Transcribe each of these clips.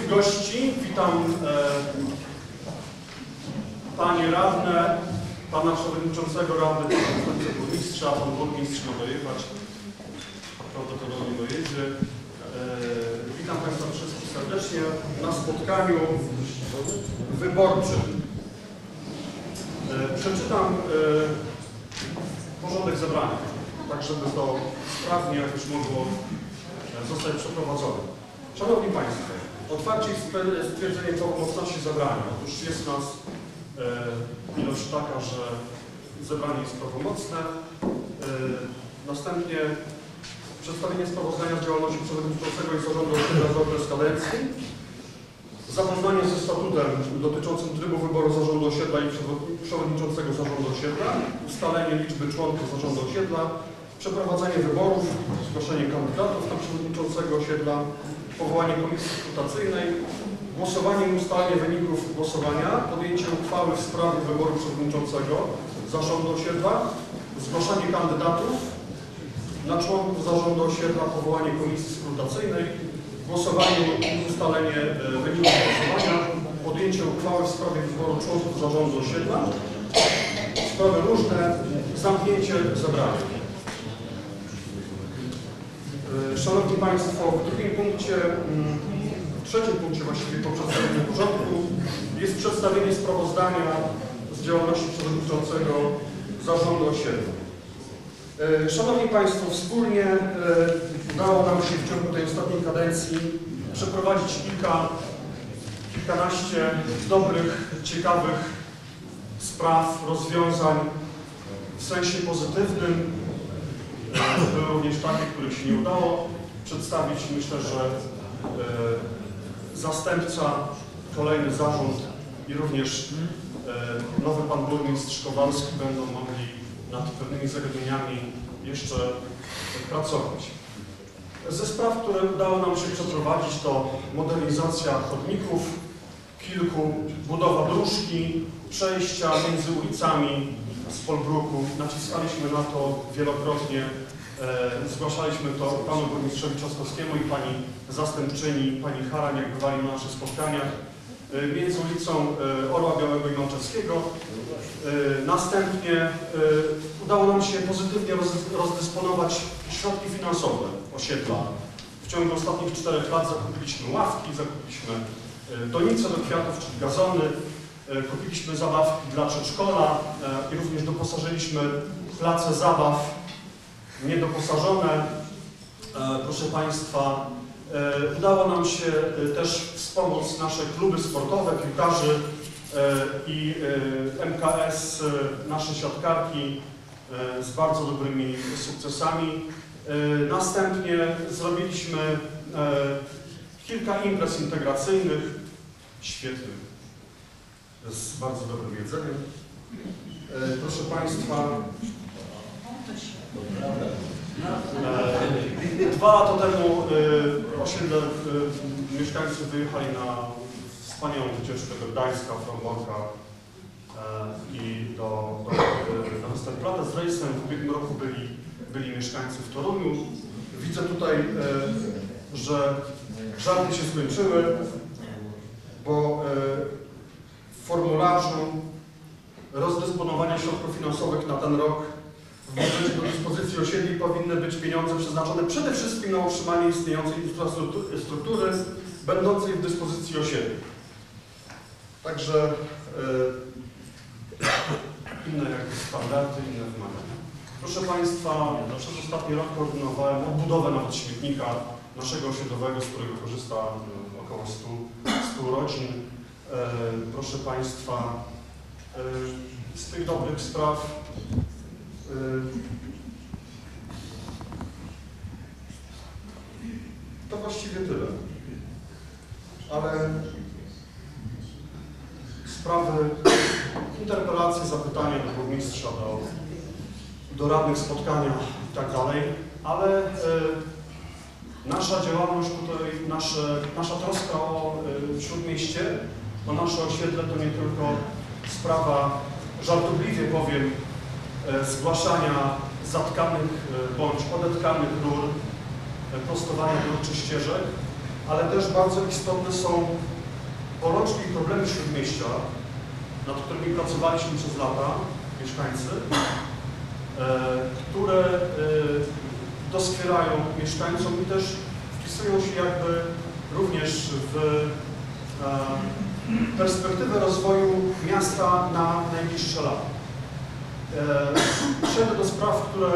gości. Witam Panie Radne, Pana Przewodniczącego Rady, Pana Burmistrza. Pan Burmistrz ma dojechać, prawdopodobnie dojedzie. Witam Państwa wszystkich serdecznie na spotkaniu wyborczym. Przeczytam porządek zebrania, tak żeby to sprawnie jakoś mogło zostać przeprowadzone. Szanowni Państwo, otwarcie i stwierdzenie prawomocności zebrania. Otóż jest nas ilość taka, że zebranie jest prawomocne. Następnie przedstawienie sprawozdania z działalności Przewodniczącego i Zarządu Osiedla za okres kadencji. Zapoznanie ze statutem dotyczącym trybu wyboru Zarządu Osiedla i Przewodniczącego Zarządu Osiedla. Ustalenie liczby członków Zarządu Osiedla. Przeprowadzenie wyborów, zgłoszenie kandydatów na Przewodniczącego Osiedla. Powołanie komisji skrutacyjnej. Głosowanie i ustalenie wyników głosowania. Podjęcie uchwały w sprawie wyboru Przewodniczącego Zarządu Osiedla. Zgłoszenie kandydatów na członków Zarządu Osiedla. Powołanie komisji skrutacyjnej. Głosowanie i ustalenie wyników głosowania. Podjęcie uchwały w sprawie wyboru członków Zarządu Osiedla. Sprawy różne. Zamknięcie zebrania. Szanowni Państwo, w trzecim punkcie właściwie po przedstawieniu porządku jest przedstawienie sprawozdania z działalności Przewodniczącego Zarządu Osiedla. Szanowni Państwo, wspólnie udało nam się w ciągu tej ostatniej kadencji przeprowadzić kilkanaście dobrych, ciekawych spraw, rozwiązań w sensie pozytywnym. Były również takie, których się nie udało przedstawić. Myślę, że zastępca, kolejny zarząd i również nowy pan burmistrz Kowalski będą mogli nad pewnymi zagadnieniami jeszcze pracować. Ze spraw, które udało nam się przeprowadzić, to modernizacja chodników, budowa dróżki, przejścia między ulicami z Polbruku. Naciskaliśmy na to wielokrotnie, zgłaszaliśmy to panu burmistrzowi Trzaskowskiemu i pani zastępczyni, pani Haran, jak bywali na naszych spotkaniach, między ulicą Orła Białego i Malczewskiego. Następnie udało nam się pozytywnie rozdysponować środki finansowe osiedla. W ciągu ostatnich 4 lat zakupiliśmy ławki, zakupiliśmy donice do kwiatów, czyli gazony, kupiliśmy zabawki dla przedszkola i również doposażyliśmy place zabaw niedoposażone. Proszę Państwa, udało nam się też wspomóc nasze kluby sportowe, piłkarzy i MKS, nasze siatkarki z bardzo dobrymi sukcesami. Następnie zrobiliśmy kilka imprez integracyjnych, świetnych, z bardzo dobrym jedzeniem. Proszę Państwa, 2 lata temu osiedle mieszkańcy wyjechali na wspaniałą wycieczkę do Gdańska, Fromborka i na Westerplatte z rejsem. W ubiegłym roku byli mieszkańcy w Toruniu. Widzę tutaj, że żarty się skończyły, bo w formularzu rozdysponowania środków finansowych na ten rok w budżecie do dyspozycji osiedli powinny być pieniądze przeznaczone przede wszystkim na utrzymanie istniejącej infrastruktury będącej w dyspozycji osiedli. Także inne jakby standardy, inne wymagania. Proszę Państwa, przez ostatni rok koordynowałem odbudowę nawet śmietnika naszego osiedlowego, z którego korzysta około 100 rodzin. Proszę Państwa, z tych dobrych spraw to właściwie tyle. Ale sprawy, interpelacje, zapytania do burmistrza, do radnych, spotkania i tak dalej, ale nasza działalność tutaj, nasza troska o Śródmieście, o nasze osiedle to nie tylko sprawa, żartobliwie powiem, zgłaszania zatkanych bądź odetkanych rur, prostowania dróg czy ścieżek, ale też bardzo istotne są bolączki i problemy Śródmieścia, nad którymi pracowaliśmy przez lata, mieszkańcy, które doskwierają mieszkańcom i też wpisują się jakby również w perspektywę rozwoju miasta na najbliższe lata. Przejdę do spraw, które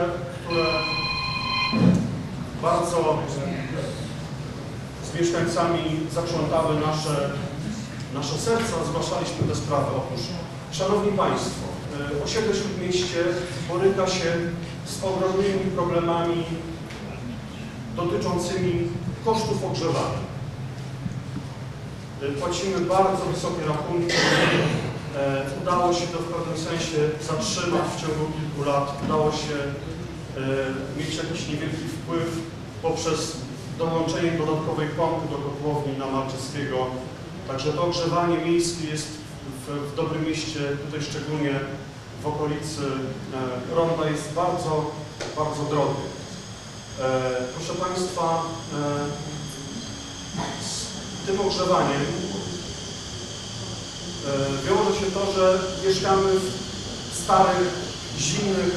bardzo z mieszkańcami zaprzątały nasze serca, zgłaszaliśmy te sprawy. Otóż, Szanowni Państwo, osiedle Śródmieście boryka się z ogromnymi problemami dotyczącymi kosztów ogrzewania. Płacimy bardzo wysokie rachunki. Udało się to w pewnym sensie zatrzymać w ciągu kilku lat. Udało się mieć jakiś niewielki wpływ poprzez dołączenie dodatkowej pompy do kotłowni na Malczyckiego. Także to ogrzewanie miejskie jest w Dobrym Mieście, tutaj szczególnie w okolicy ronda, jest bardzo, bardzo drogie. Proszę Państwa, z tym ogrzewaniem wiąże się to, że mieszkamy w starych, zimnych,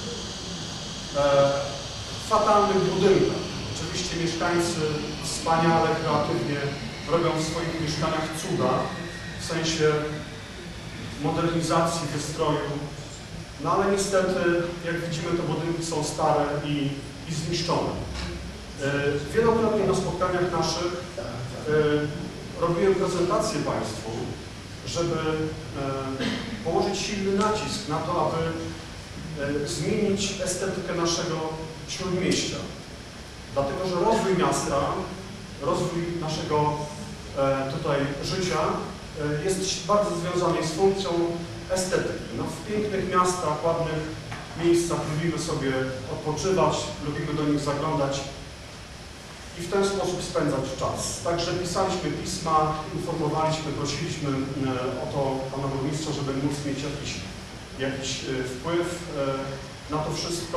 fatalnych budynkach. Oczywiście mieszkańcy wspaniale, kreatywnie robią w swoich mieszkaniach cuda, w sensie modernizacji wystroju, no ale niestety, jak widzimy, te budynki są stare i zniszczone. Wielokrotnie na spotkaniach naszych robiłem prezentację Państwu, żeby położyć silny nacisk na to, aby zmienić estetykę naszego Śródmieścia. Dlatego, że rozwój miasta, rozwój naszego tutaj życia jest bardzo związany z funkcją estetyki. No, w pięknych miastach, ładnych miejscach lubimy sobie odpoczywać, lubimy do nich zaglądać i w ten sposób spędzać czas. Także pisaliśmy pisma, informowaliśmy, prosiliśmy o to pana burmistrza, żeby móc mieć jakiś wpływ na to wszystko,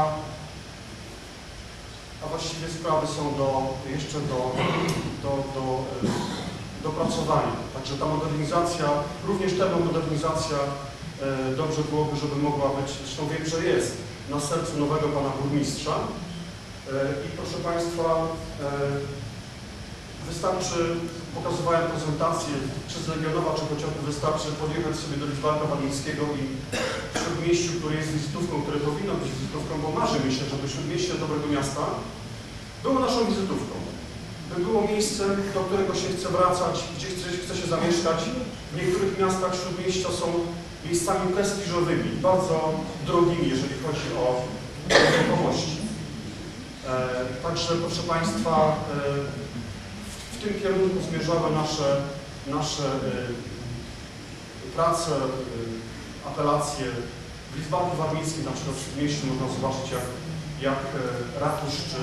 a właściwie sprawy są jeszcze do dopracowania. Także ta modernizacja, również termomodernizacja dobrze byłoby, żeby mogła być, zresztą wiem, że jest na sercu nowego pana burmistrza. I proszę Państwa, wystarczy, pokazywałem prezentację, czy z Legionowa, czy chociażby wystarczy podjechać sobie do Lidzbarka Walińskiego i w Śródmieściu, które jest wizytówką, które powinno być wizytówką, bo marzy mi się, żeby Śródmieście dobrego miasta było naszą wizytówką. By było miejscem, do którego się chce wracać, gdzie chce się zamieszkać. W niektórych miastach Śródmieścia są miejscami prestiżowymi, bardzo drogimi, jeżeli chodzi o nieruchomości. Także, proszę Państwa, w tym kierunku zmierzały nasze prace, apelacje. W Lidzbarku Warmińskim, na przykład w Śródmieściu, można zobaczyć, jak ratusz czy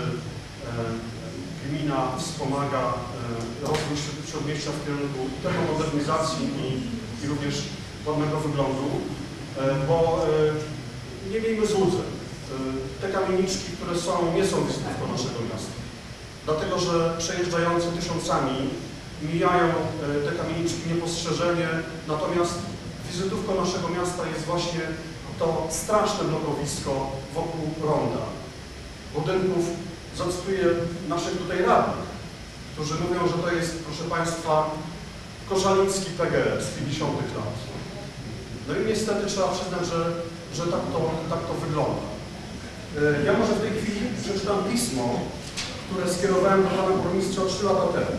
gmina wspomaga rozwój Śródmieścia w kierunku termomodernizacji i również ładnego wyglądu, bo nie miejmy złudzeń. Te kamieniczki, które są, nie są wizytówką naszego miasta. Dlatego, że przejeżdżający tysiącami mijają te kamieniczki niepostrzeżenie, natomiast wizytówką naszego miasta jest właśnie to straszne blokowisko wokół ronda. Budynków, zacytuję naszych tutaj radnych, którzy mówią, że to jest, proszę Państwa, koszaliński PGR z 50 lat. No i niestety trzeba przyznać, że tak to wygląda. Ja może w tej chwili przeczytam pismo, które skierowałem do pana burmistrza 3 lata temu.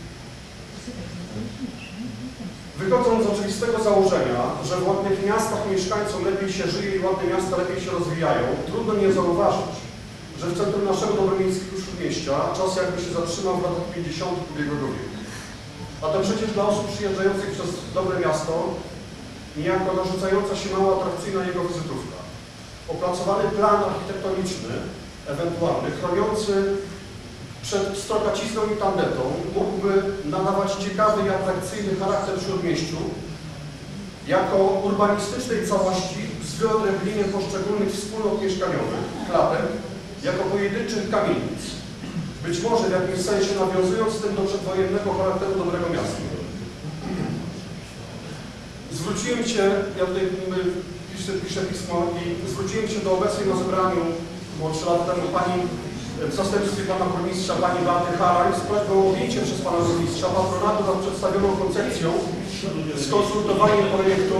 Wychodząc z oczywistego założenia, że w ładnych miastach mieszkańcom lepiej się żyje i ładne miasta lepiej się rozwijają, trudno nie zauważyć, że w centrum naszego dobremiejskiego Śródmieścia czas jakby się zatrzymał w latach 50. ubiegłego wieku. A to przecież dla osób przyjeżdżających przez dobre miasto niejako narzucająca się mało atrakcyjna jego wizytówka. Opracowany plan architektoniczny, ewentualny, chroniący przed strokacizną i tandetą, mógłby nadawać ciekawy i atrakcyjny charakter Śródmieściu jako urbanistycznej całości z wyodrębnieniem poszczególnych wspólnot mieszkaniowych, klatek, jako pojedynczych kamienic. być może w jakimś sensie nawiązując z tym do przedwojennego charakteru Dobrego Miasta. Zwróciłem się, ja tutaj piszę pismo i zwróciłem się do obecnej na zebraniu, bo 3 lata temu pani w zastępstwie pana burmistrza, pani Beaty Haraj, z prośbą o objęcie przez pana burmistrza patronatu nad przedstawioną koncepcją, skonsultowaniem projektu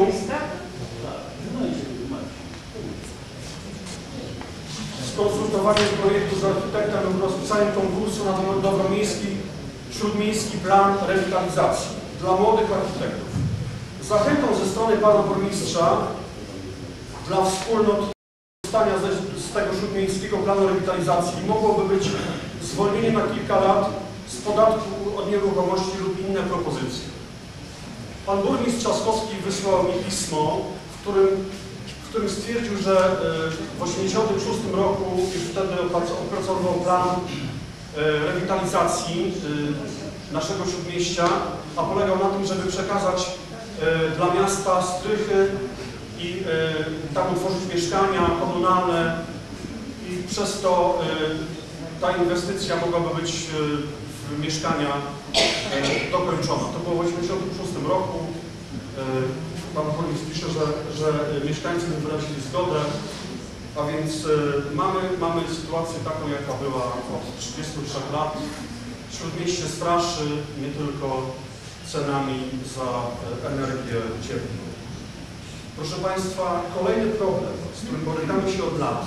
z architektem lub rozpisaniem konkursu na dobromiejski, śródmiejski plan rewitalizacji dla młodych architektów. Zachętą ze strony pana burmistrza dla wspólnot korzystania z tego śródmiejskiego planu rewitalizacji mogłoby być zwolnienie na kilka lat z podatku od nieruchomości lub inne propozycje. Pan burmistrz Trzaskowski wysłał mi pismo, w którym stwierdził, że w 1986 roku już wtedy opracował plan rewitalizacji naszego śródmieścia, a polegał na tym, żeby przekazać dla miasta strychy i tam utworzyć mieszkania komunalne i przez to ta inwestycja mogłaby być w mieszkania dokończona. To było w 1986 roku. Pan burmistrz pisze, że mieszkańcy wyrazili zgodę, a więc mamy sytuację taką, jaka była od 33 lat. Śródmieście straszy nie tylko cenami za energię cieplną. Proszę Państwa, kolejny problem, z którym borykamy się od lat,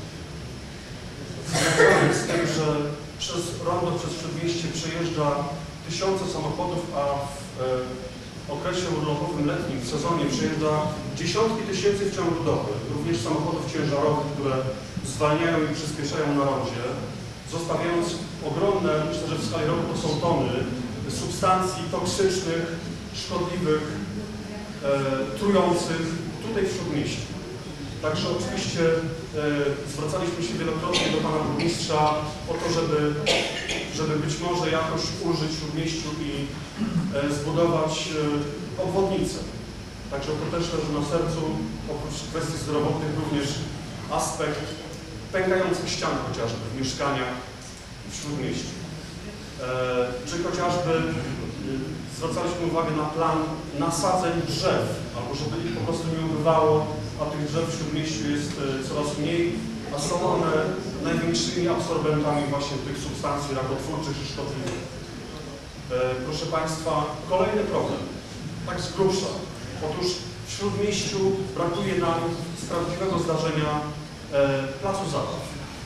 związany z tym, że przez rondo, przez Śródmieście przejeżdża tysiące samochodów, a w okresie urlopowym letnim, w sezonie przejeżdża dziesiątki tysięcy w ciągu doby, również samochodów ciężarowych, które zwalniają i przyspieszają na rondzie, zostawiając ogromne, myślę, że w skali roku to są tony, substancji toksycznych, szkodliwych, trujących tutaj w Śródmieściu. Także oczywiście zwracaliśmy się wielokrotnie do pana burmistrza o to, żeby być może jakoś ulżyć Śródmieściu i zbudować obwodnicę. Także to też leży na sercu, oprócz kwestii zdrowotnych również aspekt pękających ścian chociażby w mieszkaniach w Śródmieściu. Czy chociażby zwracaliśmy uwagę na plan nasadzeń drzew, albo żeby ich po prostu nie ubywało, a tych drzew w Śródmieściu jest coraz mniej, a są one największymi absorbentami właśnie tych substancji rakotwórczych czy szkodliwych. Proszę Państwa, kolejny problem, tak z grubsza. Otóż w Śródmieściu brakuje nam z prawdziwego zdarzenia placu zabaw.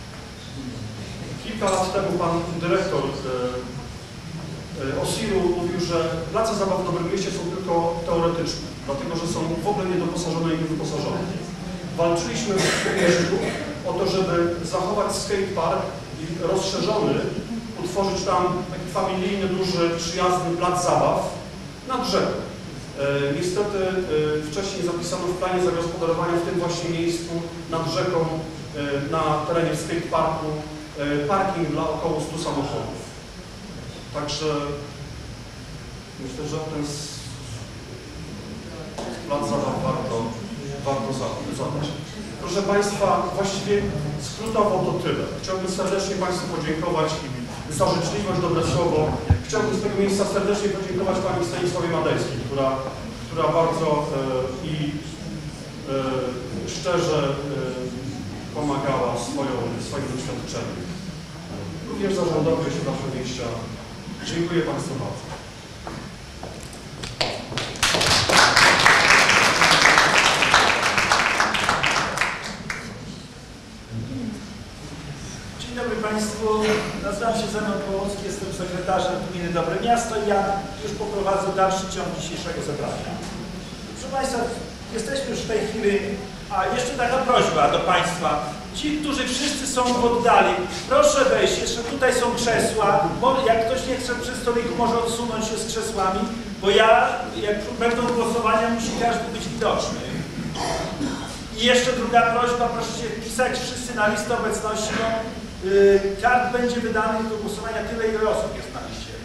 Kilka lat temu pan dyrektor OSIR-u mówił, że place zabaw w Dobrym Mieście są tylko teoretyczne, dlatego że są w ogóle niedoposażone i niewyposażone. Walczyliśmy w Śródmieściu o to, żeby zachować skatepark i rozszerzony, utworzyć tam taki familijny, duży, przyjazny plac zabaw nad rzeką. Niestety wcześniej zapisano w planie zagospodarowania w tym właśnie miejscu nad rzeką na terenie skateparku parking dla około 100 samochodów. Także myślę, że ten plac zabaw warto zadać. Proszę Państwa, właściwie skrótowo to tyle. Chciałbym serdecznie Państwu podziękować za życzliwość, dobre słowo. Chciałbym z tego miejsca serdecznie podziękować Pani Stanisławie Madejskiej, która bardzo szczerze pomagała swoim doświadczeniem. Również zarządowi Osiedla Śródmieścia. Dziękuję Państwu bardzo. Dzień dobry Państwu. Nazywam się Zenon Połocki, jestem sekretarzem Gminy Dobre Miasto i ja już poprowadzę dalszy ciąg dzisiejszego zebrania. Proszę Państwa, jesteśmy już w tej chwili, a jeszcze taka prośba do Państwa. Ci, którzy wszyscy są w oddali, proszę wejść, jeszcze tutaj są krzesła, bo jak ktoś nie chce przy stoliku, może odsunąć się z krzesłami, bo jak będą głosowania, musi każdy być widoczny. I jeszcze druga prośba, proszę się wpisać wszyscy na listę obecności. Kart będzie wydanych do głosowania tyle, ile osób jest na liście.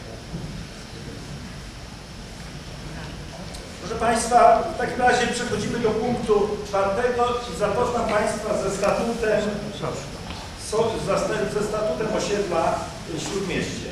Proszę Państwa, w takim razie przechodzimy do punktu 4 i zapoznam Państwa ze statutem ze statutem osiedla Śródmieście.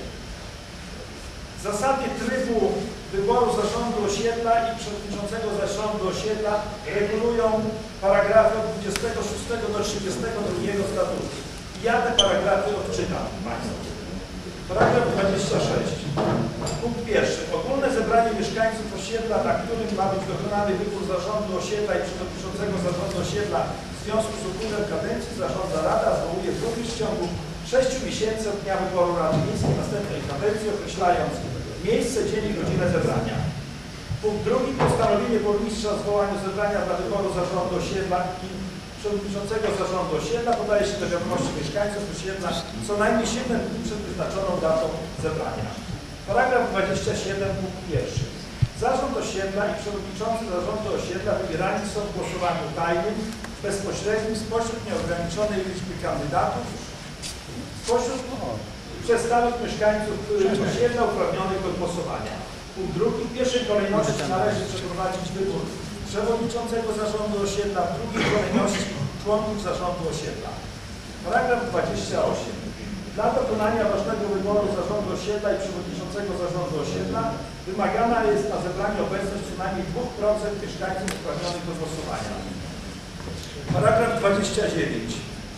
Zasady trybu wyboru zarządu osiedla i przewodniczącego zarządu osiedla regulują paragrafy od 26 do 32 statutu. I ja te paragrafy odczytam Państwu. Paragraf 26. Punkt pierwszy. Ogólne zebranie mieszkańców osiedla, na którym ma być dokonany wybór zarządu osiedla i przewodniczącego zarządu osiedla w związku z upływem kadencji zarządza Rada, zwołuje burmistrz w ciągu 6 miesięcy od dnia wyboru Rady Miejskiej następnej kadencji, określając miejsce, dzień i godzinę zebrania. Punkt drugi. Postanowienie burmistrza o zwołaniu zebrania dla wyboru zarządu osiedla i przewodniczącego zarządu osiedla podaje się do wiadomości mieszkańców osiedla co najmniej 7 dni przed wyznaczoną datą zebrania. Paragraf 27 punkt pierwszy. Zarząd osiedla i przewodniczący zarządu osiedla wybierani są w głosowaniu tajnym, bezpośrednim spośród nieograniczonej liczby kandydatów, spośród stałych mieszkańców osiedla uprawnionych do głosowania. Punkt drugi. W pierwszej kolejności należy przeprowadzić wybór przewodniczącego zarządu osiedla, w drugiej kolejności członków zarządu osiedla. Paragraf 28. Dla dokonania ważnego wyboru zarządu osiedla i przewodniczącego zarządu osiedla wymagana jest na zebraniu obecność co najmniej 2% mieszkańców uprawnionych do głosowania. Paragraf 29.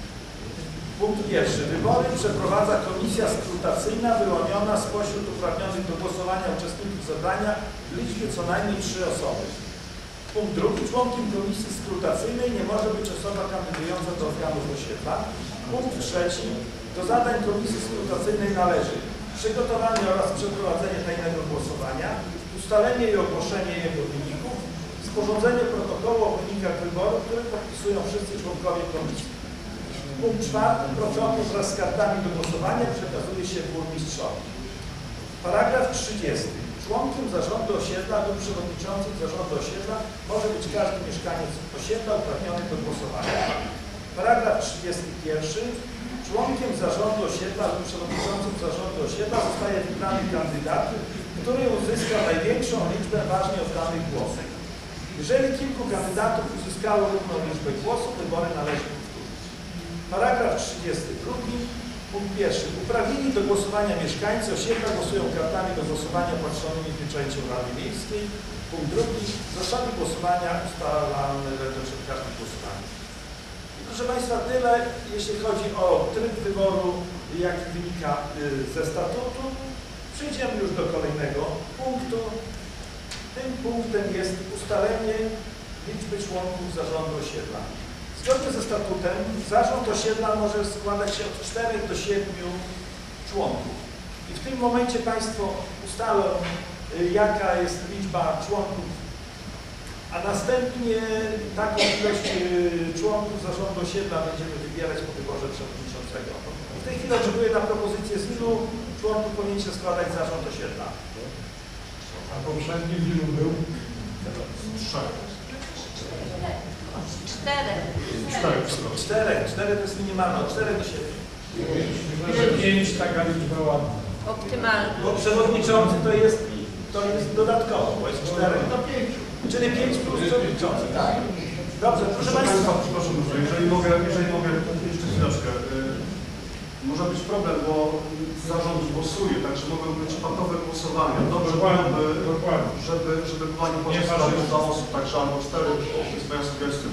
Punkt pierwszy. Wybory przeprowadza komisja skrutacyjna wyłoniona spośród uprawnionych do głosowania uczestników zebrania w liczbie co najmniej 3 osoby. Punkt drugi. Członkiem komisji skrutacyjnej nie może być osoba kandydująca do organów osiedla. Punkt trzeci. Do zadań komisji skrutacyjnej należy przygotowanie oraz przeprowadzenie tajnego głosowania, ustalenie i ogłoszenie jego wyników, sporządzenie protokołu o wynikach wyboru, który podpisują wszyscy członkowie komisji. Punkt czwarty. Protokół wraz z kartami do głosowania przekazuje się burmistrzowi. Paragraf 30. Członkiem zarządu osiedla lub przewodniczącym zarządu osiedla może być każdy mieszkaniec osiedla uprawniony do głosowania. Paragraf 31. Członkiem zarządu osiedla lub przewodniczącym zarządu osiedla zostaje wybrany kandydat, który uzyska największą liczbę ważnie oddanych głosów. Jeżeli kilku kandydatów uzyskało równą liczbę głosów, wybory należy powtórzyć. Paragraf 32. Punkt pierwszy. Uprawnieni do głosowania mieszkańcy osiedla głosują kartami do głosowania opatrzonymi pieczęcią Rady Miejskiej. Punkt drugi. Zasady głosowania ustalane przed każdym głosowaniem. Proszę Państwa, tyle jeśli chodzi o tryb wyboru, jaki wynika ze statutu. Przejdziemy już do kolejnego punktu. Tym punktem jest ustalenie liczby członków zarządu osiedla. Zgodnie ze statutem zarząd osiedla może składać się od 4 do 7 członków. I w tym momencie Państwo ustalą, jaka jest liczba członków, a następnie taką ilość członków zarządu osiedla będziemy wybierać po wyborze przewodniczącego. W tej chwili oczekuję na propozycję, z ilu członków powinien się składać zarząd osiedla. A poprzedni w ilu był? 3. 4 to jest minimalne, od 4 do 7. 5 taka liczba ładna. Optymalnie. Bo przewodniczący to jest dodatkowo, bo jest 4 do 5. Czyli 5 plus przewodniczący. Tak. Dobrze, proszę Państwa. Przepraszam bardzo, jeżeli mogę jeszcze chwileczkę. Może być problem, bo zarząd głosuje, także mogą być patowe głosowania. Dobrze byłoby, żeby była niepotrzebna dla osób, także albo 4, to jest moja sugestia.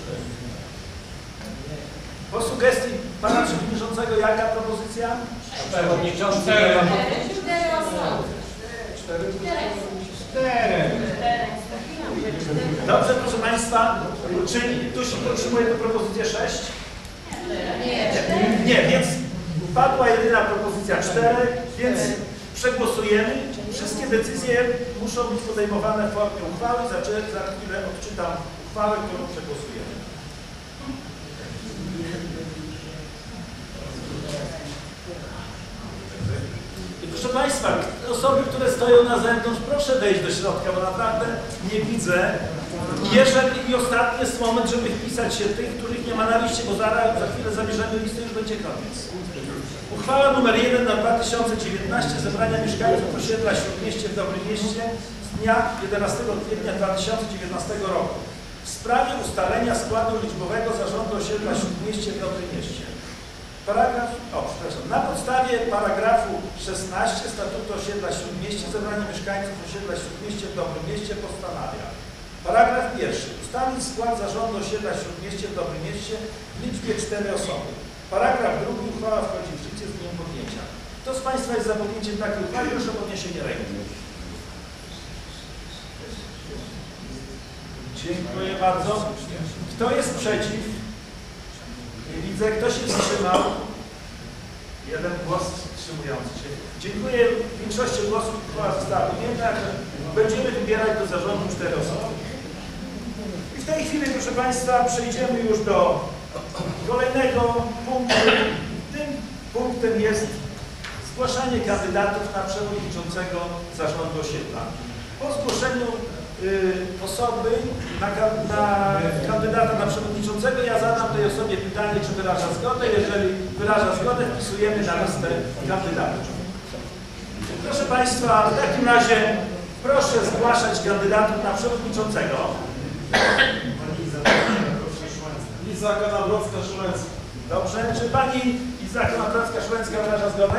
Po sugestii Pana Przewodniczącego, jaka propozycja? Przewodniczący. 4 osoby. 4. Dobrze, proszę Państwa. Czy ktoś podtrzymuje tę propozycję 6? Nie, więc padła jedyna propozycja 4, więc przegłosujemy. Wszystkie decyzje muszą być podejmowane w formie uchwały. Za chwilę odczytam uchwałę, którą przegłosujemy. I proszę Państwa, osoby, które stoją na zewnątrz, proszę wejść do środka, bo naprawdę nie widzę. I ostatni jest moment, żeby wpisać się tych, których nie ma na liście, bo za chwilę zabierzemy listę, już będzie koniec. Uchwała nr 1 na 2019 zebrania mieszkańców osiedla Śródmieście w Dobrym Mieście z dnia 11 kwietnia 2019 roku w sprawie ustalenia składu liczbowego zarządu osiedla Śródmieście w Dobrym Mieście. Na podstawie paragrafu 16 Statutu Osiedla Śródmieście zebranie mieszkańców osiedla Śródmieście w Dobrym Mieście postanawia. Paragraf pierwszy. Ustalić skład zarządu osiedla Śródmieście w Dobrym Mieście w liczbie 4 osoby. Paragraf drugi. Uchwała wchodzi w życie z dniem podjęcia. Kto z Państwa jest za podjęciem takiej uchwały? Proszę o podniesienie ręki. Dziękuję bardzo. Kto jest przeciw? Nie widzę. Kto się wstrzymał? Jeden głos wstrzymujący się. Dziękuję. Większością głosów uchwała została podjęta. Będziemy wybierać do zarządu 4 osoby. I w tej chwili, proszę Państwa, przejdziemy już do kolejnego punktu. Tym punktem jest zgłaszanie kandydatów na przewodniczącego zarządu osiedla. Po zgłoszeniu osoby na kandydata na przewodniczącego ja zadam tej osobie pytanie, czy wyraża zgodę. Jeżeli wyraża zgodę, wpisujemy na listę kandydatów. Proszę Państwa, w takim razie proszę zgłaszać kandydatów na przewodniczącego. Iza Kanabrowska-Szulecka. Dobrze. Czy Pani Iza Kanabrowska-Szulecka wyraża zgodę?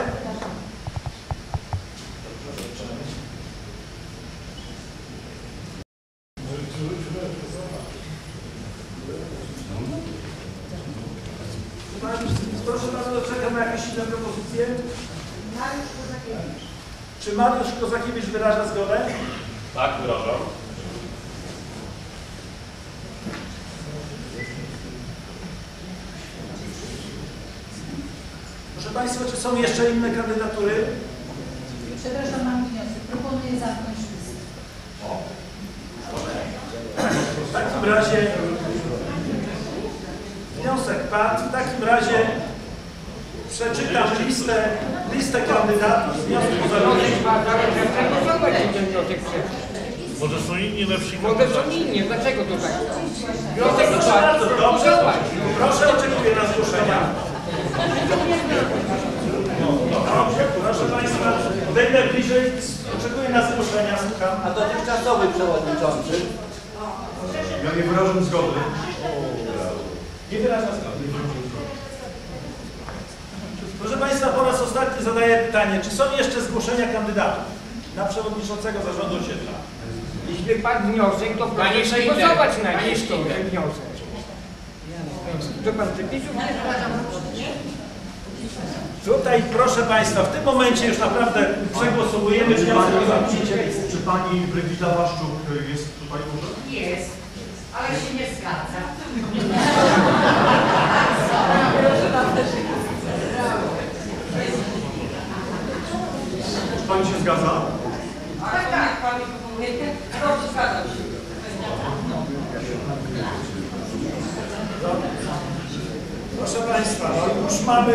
Proszę bardzo, czekam na jakieś inne propozycje. Czy Mariusz Kozakiewicz wyraża zgodę? Tak, wyrażam. Proszę Państwa, czy są jeszcze inne kandydatury? Przepraszam, mam wniosek. Proponuję zamknąć listę. W takim razie wniosek padł. W takim razie przeczytam listę kandydatów z wniosku o zarządzenie. Może są inni lepsi Może są inni, dlaczego to tak? Proszę bardzo, dobrze. Proszę, oczekuję na zgłoszenia. Dobrze, proszę Państwa, będę bliżej, oczekuję na zgłoszenia, słucham. A dotychczasowy przewodniczący? Ja nie wyrażam zgody. Nie wyraża zgody. Proszę Państwa, po raz ostatni zadaję pytanie, czy są jeszcze zgłoszenia kandydatów na przewodniczącego zarządu osiedla? Jeśli padł wniosek, to proszę głosować na ten wniosek. To pan przepisów? Tutaj, proszę Państwa, w tym momencie już naprawdę przegłosowujemy wniosek o zamknięcie listy. Czy Pani Brygida Waszczuk jest tutaj może? Jest, ale się nie zgadza. Czy Pani się zgadza? Tak, tak, Pan mi proponuje. Dobrze, zgadzam się. Proszę Państwa, no już mamy...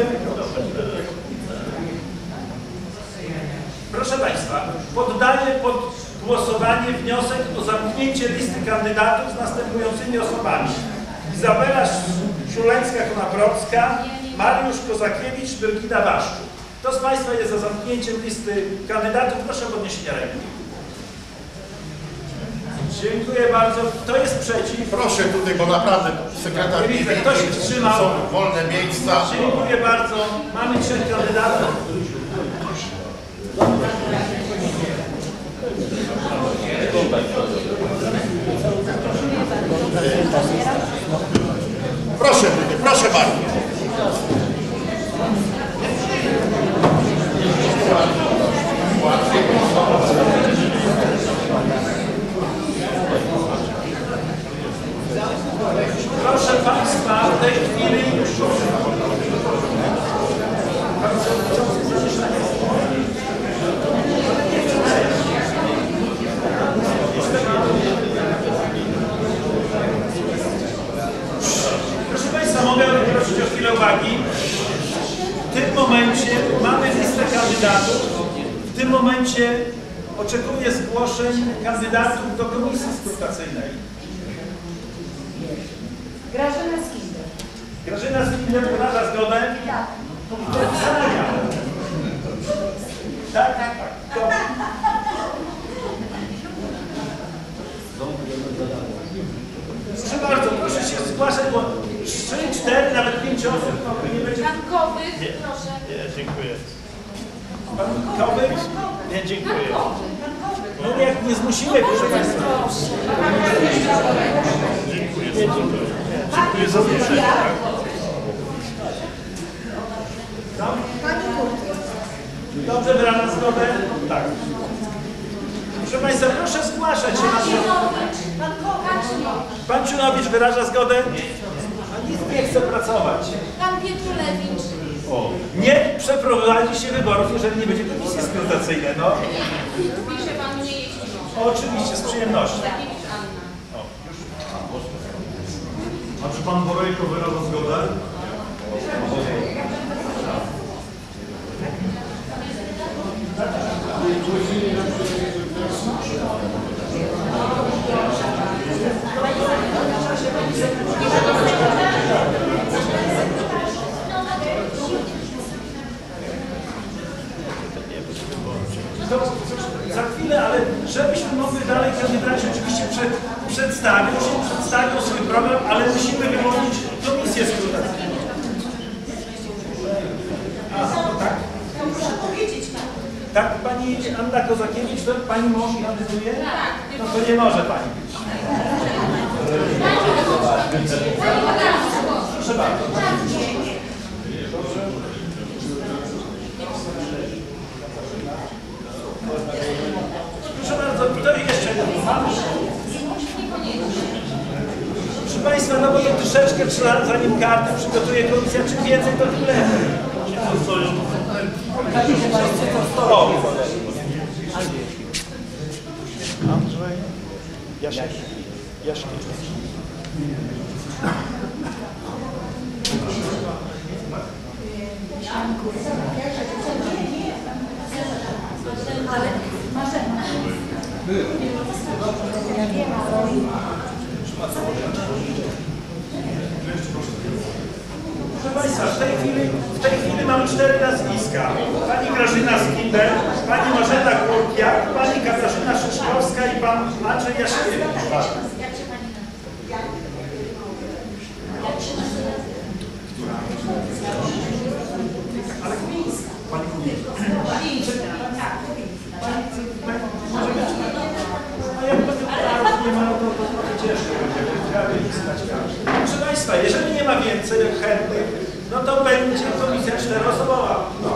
Proszę Państwa, poddaję pod głosowanie wniosek o zamknięcie listy kandydatów z następującymi osobami. Izabela Szulecka-Konabrowska, Mariusz Kozakiewicz, Brygida Waszczuk. Kto z Państwa jest za zamknięciem listy kandydatów? Proszę o podniesienie ręki. Dziękuję bardzo. Kto jest przeciw? Proszę tutaj, bo naprawdę sekretarz Nie widzę. Kto się wstrzymał? są wolne miejsca. Dziękuję bardzo. Mamy 3 kandydatów. Proszę tutaj, proszę bardzo. Proszę Państwa, w tej chwili już... Proszę Państwa, mogę prosić o chwilę uwagi. W tym momencie mamy listę kandydatów. W tym momencie oczekuję zgłoszeń kandydatów do komisji skrutacyjnej. Grażyna Skinder. Grażyna Skinder wyraża zgodę? Tak. Do pisania. Tak? To... Proszę bardzo, proszę się zgłaszać, bo 3, 4, nawet 5 osób nie będzie... Frankowych proszę. Nie, dziękuję. Pan Kowyk? Nie, dziękuję. No jak nie zmusimy, proszę Państwa. Dziękuję. Dziękuję za zgłoszenie. Dobrze, wyrażam zgodę? Tak. Proszę Państwa, proszę zgłaszać się na to. Pan Kowacznik. Pan Czunowicz wyraża zgodę? A nic nie chce pracować. Pan Pietrulewicz. Nie przeprowadzi się wyborów, jeżeli nie będzie komisji skrutacyjnej, no. Pisze pan, nie jeździ może. Oczywiście, z przyjemnością. Zakiewicz Anna. A czy pan Borejko wyraża zgodę? Za chwilę, ale żebyśmy mogli dalej kandydaci oczywiście przedstawią swój program, ale musimy wyłonić komisję skrutacyjną. Tak? Muszę powiedzieć pan. Tak, pani Anna Kozakiewicz, to pani mąż kandyduje? Tak. No to nie może pani być. Proszę bardzo. Proszę bardzo, to jeszcze proszę Państwa, no bo to troszeczkę trzeba, zanim kartę przygotuje komisja, czym więcej, to tym lepiej. O, Andrzej Jaszkiewicz. Ale Marzena. Proszę Państwa, w tej chwili mamy 4 nazwiska. Pani Grażyna Skinder, pani Marzena Kurkiak, pani Katarzyna Szyszkowska i pan Andrzej Jaszkiewicz. Jak się pani nazywa? Ale pani Kubińska. A jak nie ma, to trochę ciężko będzie. Trzeba wyliczać każdy. Proszę Państwa, jeżeli nie ma więcej chętnych, no to będzie komisja 4-osobowa.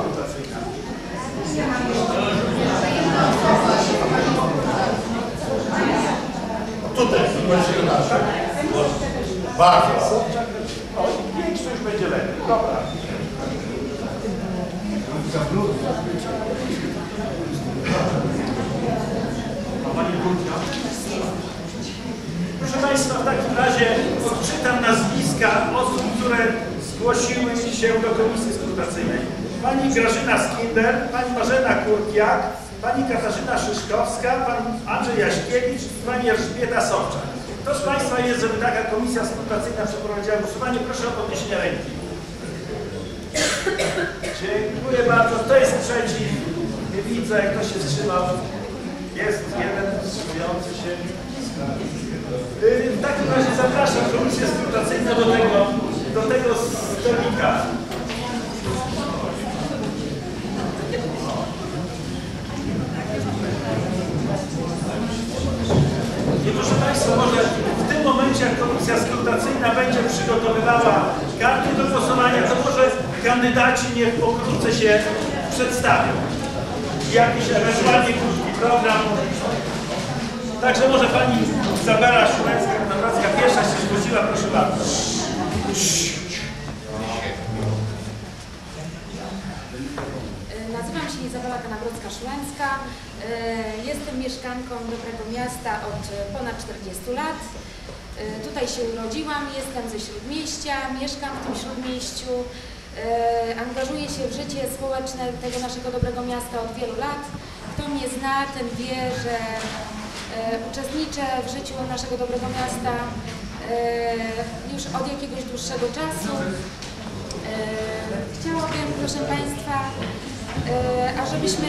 Tutaj, pan sekretarz. Bardzo. O, większość już będzie lepiej. Dobra. Proszę Państwa, w takim razie odczytam nazwiska osób, które zgłosiły się do komisji skrutacyjnej. Pani Grażyna Skinder, pani Marzena Kurkiak, pani Katarzyna Szyszkowska, pan Andrzej Jaśkiewicz i pani Elżbieta Sobczak. Kto z Państwa jest, żeby taka komisja skrutacyjna przeprowadziła głosowanie? Proszę o podniesienie ręki. Dziękuję bardzo. Kto jest przeciw? Nie widzę. Kto się wstrzymał? Jest jeden wstrzymujący się. W takim razie zapraszam komisję skrutacyjną do tego stolika. I proszę Państwa, może w tym momencie, jak komisja skrutacyjna będzie przygotowywała karty do głosowania, to może kandydaci niech pokrótce się przedstawią. Jakiś ewentualnie krótki program. Także może pani Izabela Szumecka-Konowacka pierwsza się zgłosiła, proszę bardzo. Nazywam się Izabela Kanagrodzka-Szumecka. Jestem mieszkanką Dobrego Miasta od ponad 40 lat. Tutaj się urodziłam, jestem ze Śródmieścia, mieszkam w tym Śródmieściu. Angażuję się w życie społeczne tego naszego Dobrego Miasta od wielu lat. Kto mnie zna, ten wie, że uczestniczę w życiu naszego Dobrego Miasta już od jakiegoś dłuższego czasu. Chciałabym, proszę Państwa, ażebyśmy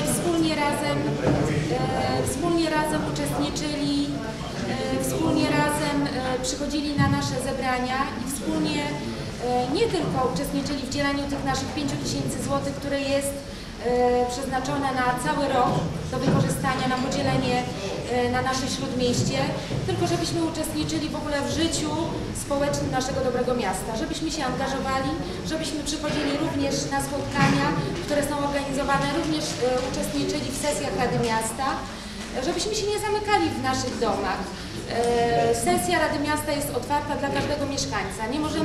wspólnie razem uczestniczyli, wspólnie razem przychodzili na nasze zebrania i wspólnie nie tylko uczestniczyli w dzieleniu tych naszych 5 000 złotych, które jest przeznaczone na cały rok do wykorzystania, na podzielenie na nasze śródmieście, tylko żebyśmy uczestniczyli w ogóle w życiu społecznym naszego dobrego miasta, żebyśmy się angażowali, żebyśmy przychodzili również na spotkania, które są organizowane, również uczestniczyli w sesjach Rady Miasta, żebyśmy się nie zamykali w naszych domach. Sesja Rady Miasta jest otwarta dla każdego mieszkańca.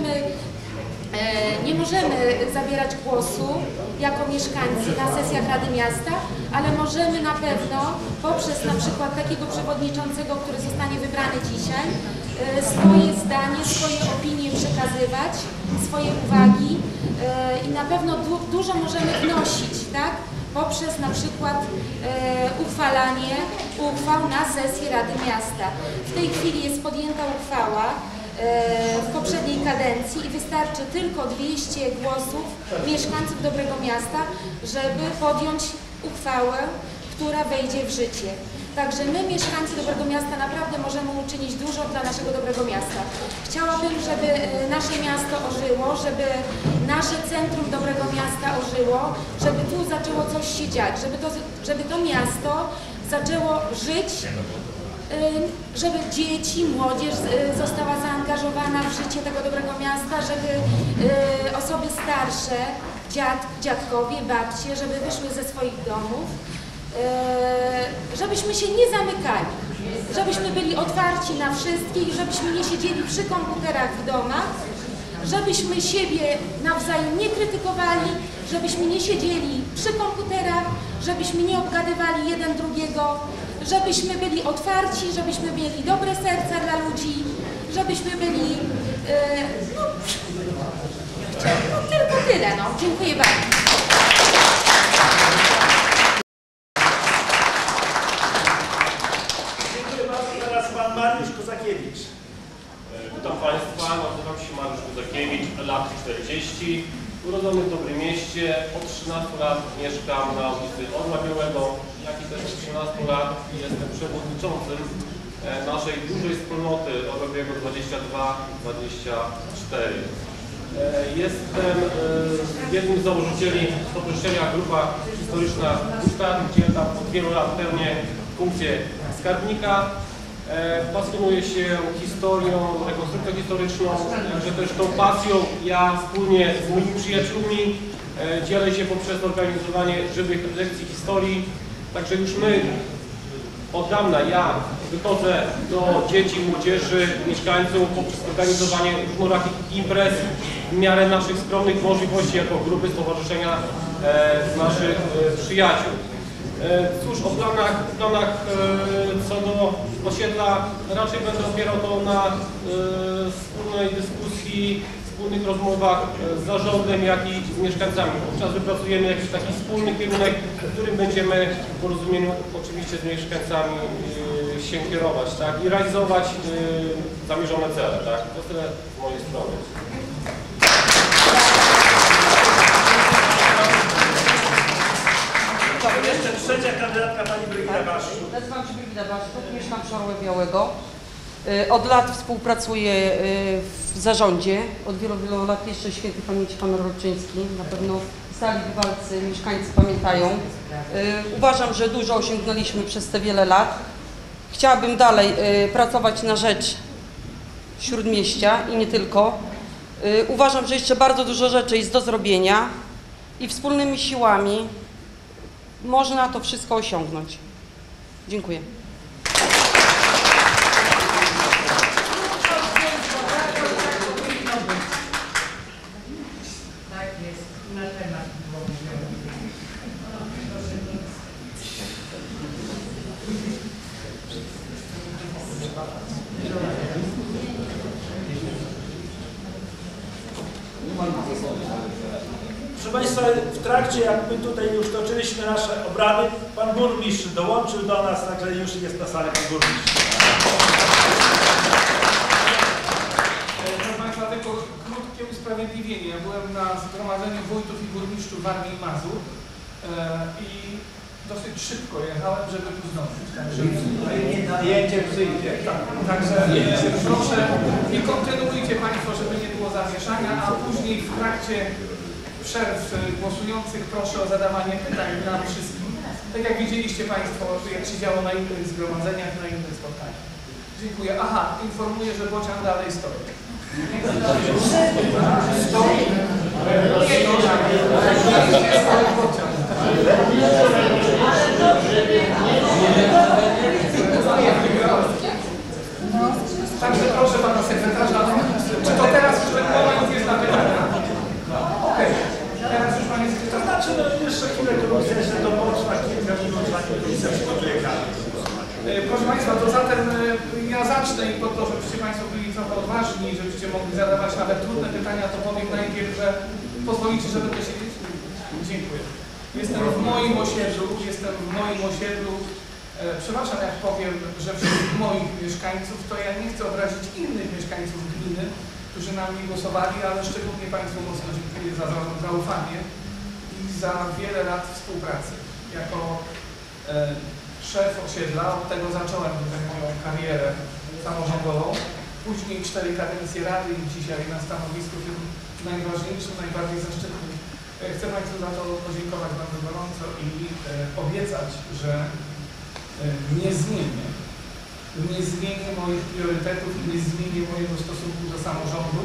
Nie możemy zabierać głosu jako mieszkańcy na sesjach Rady Miasta, ale możemy na pewno poprzez na przykład takiego przewodniczącego, który zostanie wybrany dzisiaj, swoje zdanie, swoje opinie przekazywać, swoje uwagi i na pewno dużo możemy wnosić, tak? Poprzez na przykład uchwalanie uchwał na sesji Rady Miasta. W tej chwili jest podjęta uchwała w poprzedniej kadencji i wystarczy tylko 200 głosów mieszkańców Dobrego Miasta, żeby podjąć uchwałę, która wejdzie w życie. Także my, mieszkańcy Dobrego Miasta, naprawdę możemy uczynić dużo dla naszego Dobrego Miasta. Chciałabym, żeby nasze miasto ożyło, żeby nasze centrum Dobrego Miasta ożyło, żeby tu zaczęło coś się dziać, żeby to miasto zaczęło żyć, żeby dzieci, młodzież została zaangażowana w życie tego dobrego miasta, żeby osoby starsze, dziadkowie, babcie, żeby wyszły ze swoich domów, żebyśmy się nie zamykali, żebyśmy byli otwarci na wszystkich, żebyśmy nie siedzieli przy komputerach w domach, żebyśmy siebie nawzajem nie krytykowali, żebyśmy nie siedzieli przy komputerach, żebyśmy nie obgadywali jeden drugiego, żebyśmy byli otwarci, żebyśmy mieli dobre serca dla ludzi, żebyśmy byli, tylko tyle, no. Dziękuję bardzo. Dziękuję bardzo. Teraz pan Mariusz Kozakiewicz. Witam Państwa, nazywam się Mariusz Kozakiewicz, lat 40, urodzony w Dobrym Mieście, od 13 lat mieszkam na ulicy Orła Białego, jak i też od 13 lat jestem przewodniczącym naszej dużej wspólnoty Orła Białego 22-24. Jestem jednym z założycieli Stowarzyszenia Grupa Historyczna Gustaw, gdzie tam od wielu lat pełnię funkcję skarbnika. Pasjonuję się historią, rekonstrukcją historyczną, także też tą pasją ja wspólnie z moimi przyjaciółmi dzielę się poprzez organizowanie żywych lekcji historii. Także już my od dawna, ja wychodzę do dzieci, młodzieży, mieszkańców poprzez organizowanie różnorakich imprez w miarę naszych skromnych możliwości jako grupy stowarzyszenia naszych przyjaciół. Cóż, o planach co do osiedla raczej będę opierał to na wspólnej dyskusji, wspólnych rozmowach z zarządem, jak i z mieszkańcami. Wówczas wypracujemy jakiś taki wspólny kierunek, którym będziemy w porozumieniu oczywiście z mieszkańcami się kierować, tak? I realizować zamierzone cele. Tak? To tyle z mojej strony. Jeszcze trzecia kandydatka, pani Brygida Baszczuk. Nazywam się Brygida Baszczuk, mieszkam przy Orłę Białego. Od lat współpracuję w zarządzie. Od wielu lat jeszcze świętej pamięci pan Rodczyński. Na pewno stali bywalcy, mieszkańcy pamiętają. Uważam, że dużo osiągnęliśmy przez te wiele lat. Chciałabym dalej pracować na rzecz Śródmieścia i nie tylko. Uważam, że jeszcze bardzo dużo rzeczy jest do zrobienia i wspólnymi siłami można to wszystko osiągnąć. Dziękuję. Tak jest, na temat było mówione. Proszę Państwa, w trakcie, jak my tutaj już toczyliśmy nasze obrady, pan burmistrz dołączył do nas, także już jest na sali pan burmistrz. Proszę Państwa, tylko krótkie usprawiedliwienie. Ja byłem na zgromadzeniu wójtów i burmistrzów Warmii i Mazur i dosyć szybko jechałem, żeby tu zdążyć. Także, Najęcie przyjdzie. także proszę, nie kontynuujcie Państwo, żeby nie było zamieszania, a później w trakcie przerw głosujących proszę o zadawanie pytań nam wszystkim. Tak jak widzieliście Państwo, jak się działo na innych zgromadzeniach, na innych spotkaniach. Dziękuję. Aha, informuję, że bocian dalej stoi. Stoi. Także proszę Pana Sekretarza, czy to teraz już ten moment jest na pytania? Okej. Teraz już Panie Sekretarz. Znaczy, no jeszcze chwilę komisja się dopoczna, kilka minut, zanim komisja przygotuje kartę. Proszę Państwa, to zatem ja zacznę i po to, żebyście Państwo byli trochę odważni i żebyście mogli zadawać nawet trudne pytania, to powiem najpierw, że pozwolicie, że będę siedzieć? Dziękuję. Jestem w moim osiedlu. Przepraszam, jak powiem, że wśród moich mieszkańców, to ja nie chcę obrazić innych mieszkańców gminy, którzy na mnie głosowali, ale szczególnie Państwu mocno dziękuję za zaufanie i za wiele lat współpracy. Jako szef osiedla, od tego zacząłem tutaj moją karierę samorządową, później 4 kadencje rady i dzisiaj na stanowisku tym najważniejszym, najbardziej zaszczytnym. Chcę Państwu za to podziękować bardzo gorąco i obiecać, że nie zmienię moich priorytetów i nie zmienię mojego stosunku do samorządu.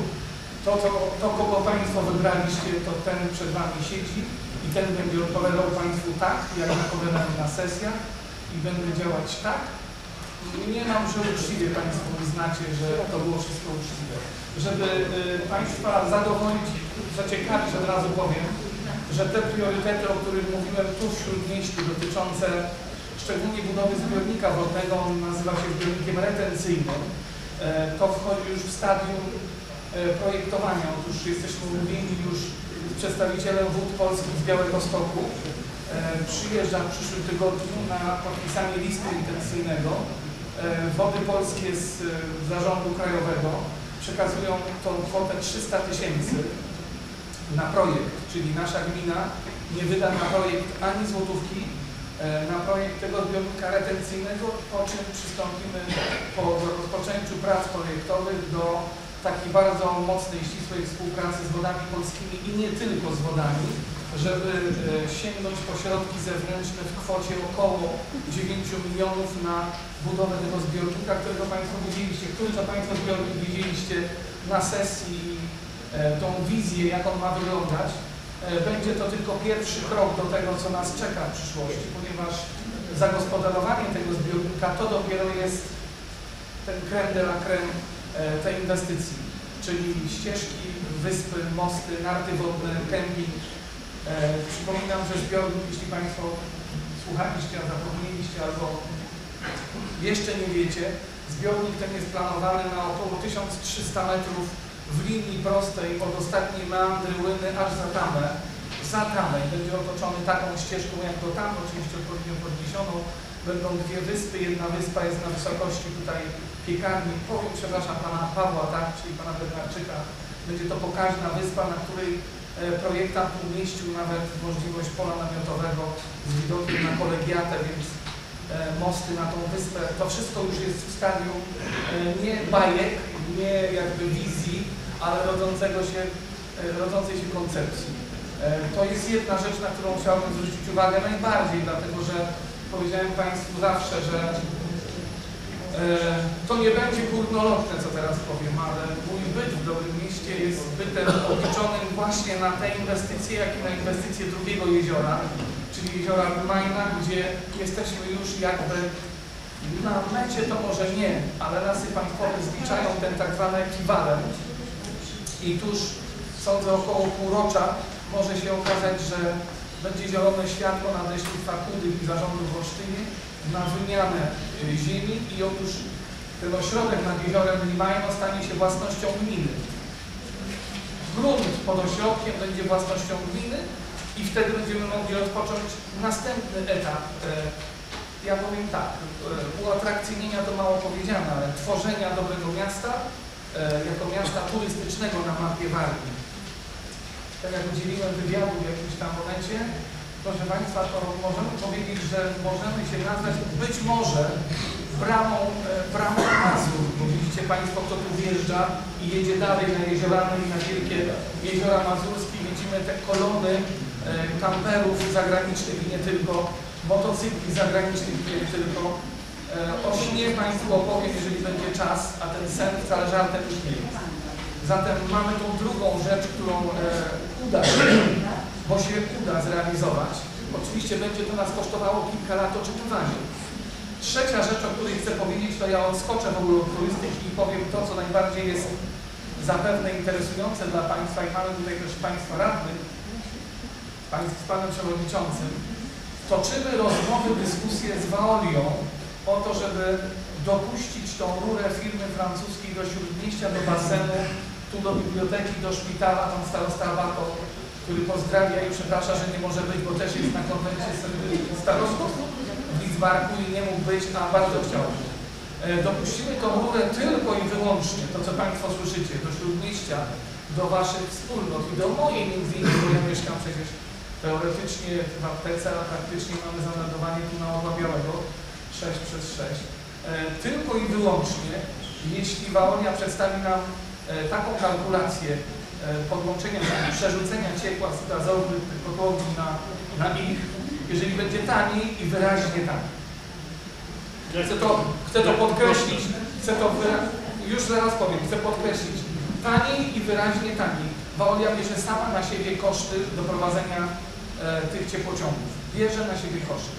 To, kogo Państwo wybraliście, to ten przed Wami siedzi i ten będzie odpowiadał Państwu tak, jak odpowiadam na sesjach i będę działać tak. Nie mam, że uczciwie Państwo znacie, że to było wszystko uczciwe. Żeby Państwa zadowolić, zaciekawić, od razu powiem, że te priorytety, o których mówiłem tu w Śródmieściu, dotyczące szczególnie budowy zbiornika wodnego, on nazywa się zbiornikiem retencyjnym, to wchodzi już w stadium projektowania. Otóż jesteśmy umówieni już z przedstawicielem Wód Polskich z Białegostoku. Przyjeżdża w przyszłym tygodniu na podpisanie listu intencyjnego. Wody Polskie z Zarządu Krajowego przekazują tą kwotę 300 000 na projekt, czyli nasza gmina nie wyda na projekt ani złotówki, na projekt tego zbiornika retencyjnego, po czym przystąpimy po rozpoczęciu prac projektowych do takiej bardzo mocnej, ścisłej współpracy z Wodami Polskimi i nie tylko z wodami, żeby sięgnąć po środki zewnętrzne w kwocie około 9 milionów na budowę tego zbiornika, którego Państwo widzieliście, który to Państwo zbiornik widzieliście na sesji i tą wizję, jak on ma wyglądać. Będzie to tylko pierwszy krok do tego, co nas czeka w przyszłości, ponieważ zagospodarowanie tego zbiornika to dopiero jest ten crème de la crème tej inwestycji, czyli ścieżki, wyspy, mosty, narty wodne, kemping. Przypominam, że zbiornik, jeśli Państwo słuchaliście, a zapomnieliście albo jeszcze nie wiecie, zbiornik ten jest planowany na około 1300 metrów w linii prostej od ostatniej meandry Łyny aż za tamę. Za tamę będzie otoczony taką ścieżką jak do tam, oczywiście odpowiednio podniesioną. Będą 2 wyspy, jedna wyspa jest na wysokości tutaj piekarni, przepraszam, pana Pawła, tak, czyli pana Bednarczyka. Będzie to pokaźna wyspa, na której projektant umieścił nawet możliwość pola namiotowego z widokiem na kolegiatę, więc mosty na tą wyspę. To wszystko już jest w stadium nie bajek, nie jakby wizji, ale rodzącej się koncepcji. To jest jedna rzecz, na którą chciałbym zwrócić uwagę najbardziej, dlatego że powiedziałem Państwu zawsze, że to nie będzie górnolotne, co teraz powiem, ale mój byt w Dobrym Mieście jest bytem obliczonym właśnie na te inwestycje, jak i na inwestycje drugiego jeziora, czyli jeziora Majna, gdzie jesteśmy już jakby na mecie, to może nie, ale Lasy Państwowe zliczają ten tak zwany ekwiwalent i tuż, sądzę, około półrocza może się okazać, że będzie zielone światło nadleśnictwa Kudy i zarządu w Olsztynie na wymianę ziemi i otóż ten ośrodek nad jeziorem Limajno stanie się własnością gminy. Grunt pod ośrodkiem będzie własnością gminy i wtedy będziemy mogli rozpocząć następny etap. Ja powiem tak, uatrakcyjnienia to mało powiedziane, ale tworzenia dobrego miasta jako miasta turystycznego na mapie Warmii. Tak jak udzieliłem wywiadu w jakimś tam momencie, proszę Państwa, to możemy powiedzieć, że możemy się nazwać być może bramą Mazur, bo widzicie Państwo, kto tu wjeżdża i jedzie dalej na Jeziorany i na wielkie jeziora mazurskie, widzimy te kolony kamperów zagranicznych i nie tylko, motocykli zagranicznych i nie tylko. O śnie Państwu opowiem, jeżeli będzie czas, a ten sen wcale żartem już nie jest. Zatem mamy tą drugą rzecz, którą uda się, bo się uda zrealizować. Oczywiście będzie to nas kosztowało kilka lat oczekiwania. Trzecia rzecz, o której chcę powiedzieć, to ja odskoczę w ogóle od turystyki i powiem to, co najbardziej jest zapewne interesujące dla Państwa i mamy tutaj też Państwa radnych, z Panem Przewodniczącym. Toczymy rozmowy, dyskusje z Veolią o to, żeby dopuścić tą rurę firmy francuskiej do Śródmieścia, do basenu, tu do biblioteki, do szpitala, tam starosta Abato, który pozdrawia i przeprasza, że nie może być, bo też jest na konwencie starostów w Lidzbarku i nie mógł być, a bardzo chciał. Dopuścimy tą rurę tylko i wyłącznie, to co Państwo słyszycie, do Śródmieścia, do Waszych wspólnot i do mojej między innymi, bo ja mieszkam przecież teoretycznie w aptece, a praktycznie mamy zameldowanie tu na Orła Białego 6/6. Tylko i wyłącznie, jeśli Veolia przedstawi nam taką kalkulację podłączenia, przerzucenia ciepła z gazowych kotłowni na ich, jeżeli będzie taniej i wyraźnie taniej. Chcę to podkreślić, już zaraz powiem, chcę podkreślić, taniej i wyraźnie taniej. Veolia bierze sama na siebie koszty doprowadzenia tych ciepłociągów. Bierze na siebie koszty.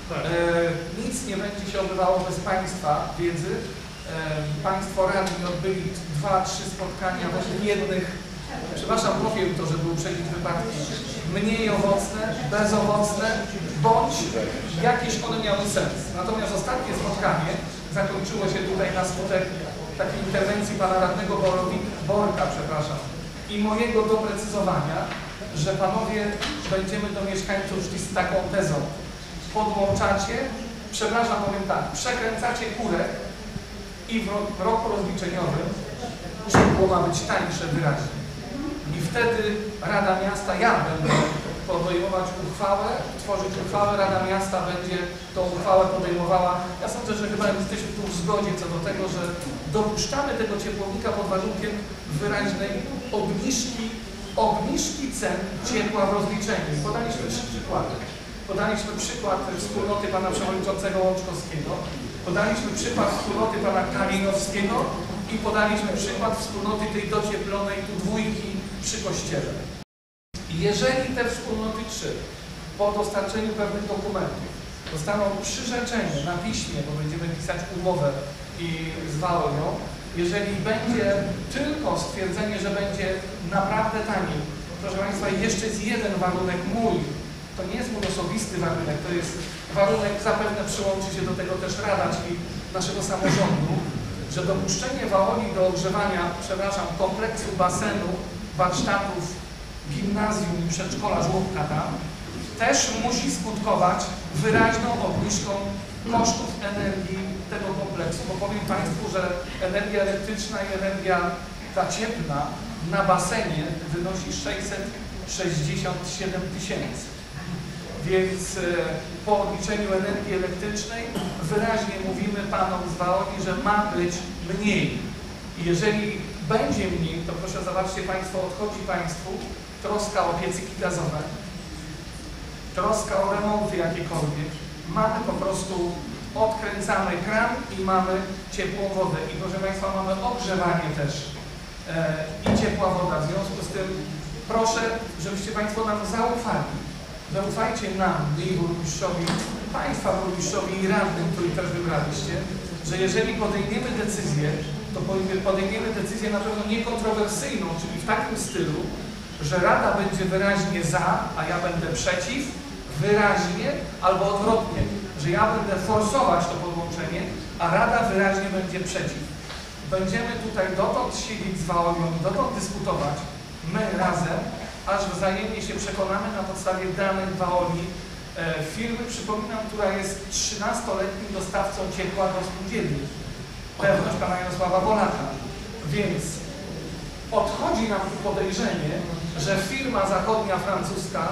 Nic nie będzie się odbywało bez Państwa wiedzy. Państwo radni odbyli 2-3 spotkania jednych, przepraszam, powiem to, żeby uprzedzić wypadki, mniej owocne, bezowocne, bądź jakieś one miały sens. Natomiast ostatnie spotkanie zakończyło się tutaj na skutek takiej interwencji pana radnego Borka, i mojego doprecyzowania, że panowie będziemy do mieszkańców szli z taką tezą. Podłączacie, przepraszam, powiem tak, przekręcacie kurek i w roku rozliczeniowym ciepło ma być tańsze wyraźnie. I wtedy Rada Miasta, ja będę podejmować uchwałę, tworzyć uchwałę, Rada Miasta będzie tą uchwałę podejmowała. Ja sądzę, że chyba jesteśmy tu w zgodzie co do tego, że dopuszczamy tego ciepłownika pod warunkiem wyraźnej obniżki cen ciepła w rozliczeniu. Podaliśmy 3 przykłady. Podaliśmy przykład wspólnoty pana przewodniczącego Łączkowskiego, podaliśmy przykład wspólnoty pana Kalinowskiego i podaliśmy przykład wspólnoty tej docieplonej tu dwójki przy kościele. Jeżeli te wspólnoty 3 po dostarczeniu pewnych dokumentów dostaną przyrzeczenie na piśmie, bo będziemy pisać umowę i z Veolią, jeżeli będzie tylko stwierdzenie, że będzie naprawdę taniej, proszę Państwa, jeszcze jest jeden warunek mój, to nie jest mój osobisty warunek, to jest warunek, zapewne przyłączy się do tego też Rada, czyli naszego samorządu, że dopuszczenie Veoli do ogrzewania, kompleksu basenu, warsztatów, gimnazjum i przedszkola, żłobka tam, też musi skutkować wyraźną obniżką kosztów energii tego kompleksu. Bo powiem Państwu, że energia elektryczna i energia ta cieplna na basenie wynosi 667 000. Więc po odliczeniu energii elektrycznej wyraźnie mówimy panom z Veoli, że ma być mniej. I jeżeli będzie mniej, to proszę zobaczcie Państwo, odchodzi Państwu troska o piecyki gazowe, troska o remonty jakiekolwiek. Mamy po prostu, odkręcamy kran i mamy ciepłą wodę. I proszę Państwa, mamy ogrzewanie też i ciepła woda. W związku z tym proszę, żebyście Państwo nam zaufali. Zaufajcie nam, i burmistrzowi, Państwa burmistrzowi i radnym, który też wybraliście, że jeżeli podejmiemy decyzję, to podejmiemy decyzję na pewno niekontrowersyjną, czyli w takim stylu, że Rada będzie wyraźnie za, a ja będę przeciw, wyraźnie, albo odwrotnie, że ja będę forsować to podłączenie, a Rada wyraźnie będzie przeciw. Będziemy tutaj dotąd siedzieć z Veolią, dotąd dyskutować, my razem, aż wzajemnie się przekonamy na podstawie danych Veoli firmy, przypominam, która jest 13-letnim dostawcą ciepła do spółdzielni. Pewność pana Jarosława Bolaka. Więc odchodzi nam podejrzenie, że firma zachodnia francuska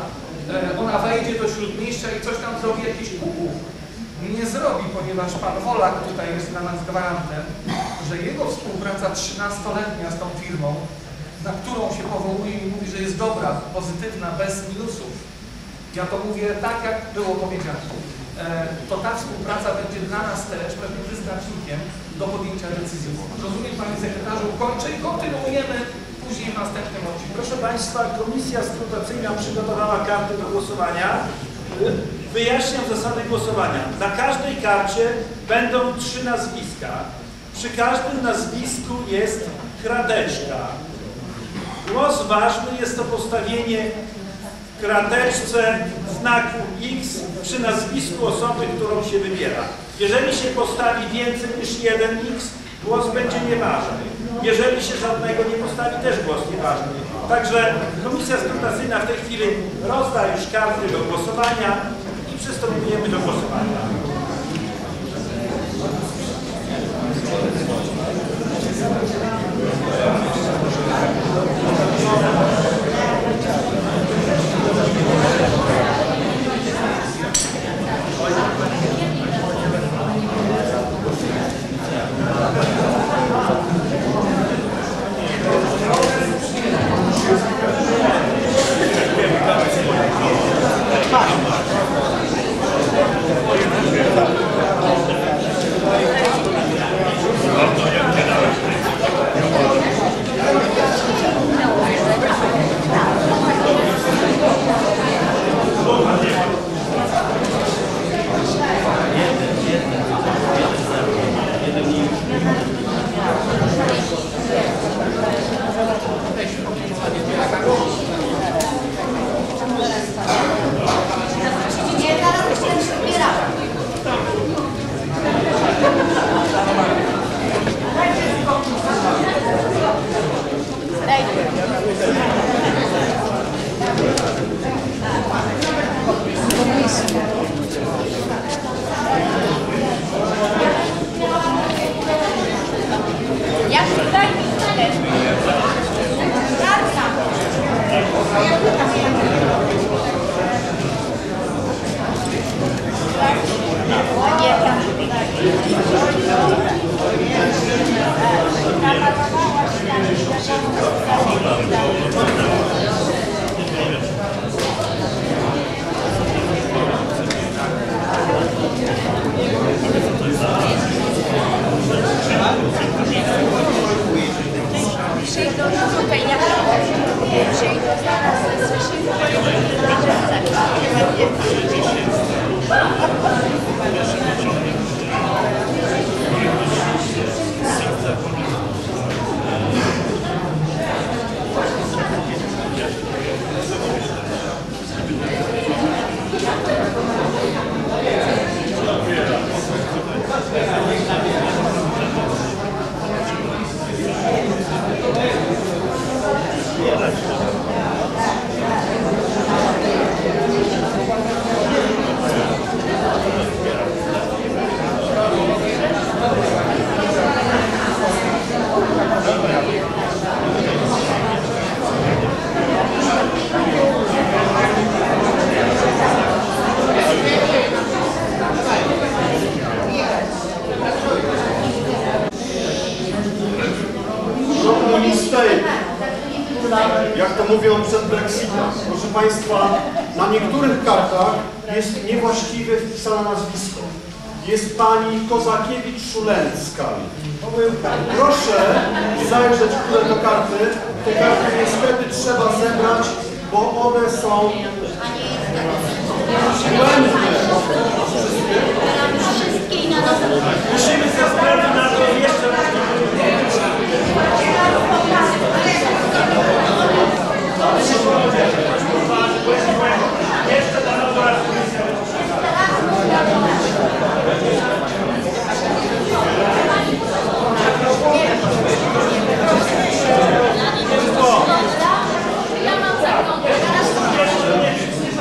ona wejdzie do Śródmieścia i coś tam zrobi, jakiś kukuł. Nie zrobi, ponieważ pan Wolak tutaj jest dla nas gwarantem, że jego współpraca 13-letnia z tą firmą, na którą się powołuje i mówi, że jest dobra, pozytywna, bez minusów. Ja to mówię tak, jak było powiedziane. To ta współpraca będzie dla nas też pewnym wyznacznikiem do podjęcia decyzji. Rozumiem, panie sekretarzu, kończę i kontynuujemy później w następnym odcinku. Proszę Państwa, komisja skrutacyjna przygotowała karty do głosowania. Wyjaśniam zasady głosowania. Na każdej karcie będą 3 nazwiska. Przy każdym nazwisku jest krateczka. Głos ważny jest to postawienie w krateczce znaku X przy nazwisku osoby, którą się wybiera. Jeżeli się postawi więcej niż 1X, głos będzie nieważny. Jeżeli się żadnego nie postawi, też głos nieważny. Także komisja skrutacyjna w tej chwili rozda już karty do głosowania i przystępujemy do głosowania. Jak tutaj przyjdą tutaj, jak przyjdą zaraz, słyszymy, jak to mówią przed Brexitem. Proszę Państwa, na niektórych kartach jest niewłaściwie wpisane nazwisko. Jest pani Kozakiewicz-Szulencka. Proszę zajrzeć do karty. Te karty niestety trzeba zebrać, bo one są błędne. Musimy ze względu na to jeszcze jeszcze na nowo raz ja mam zaglądać.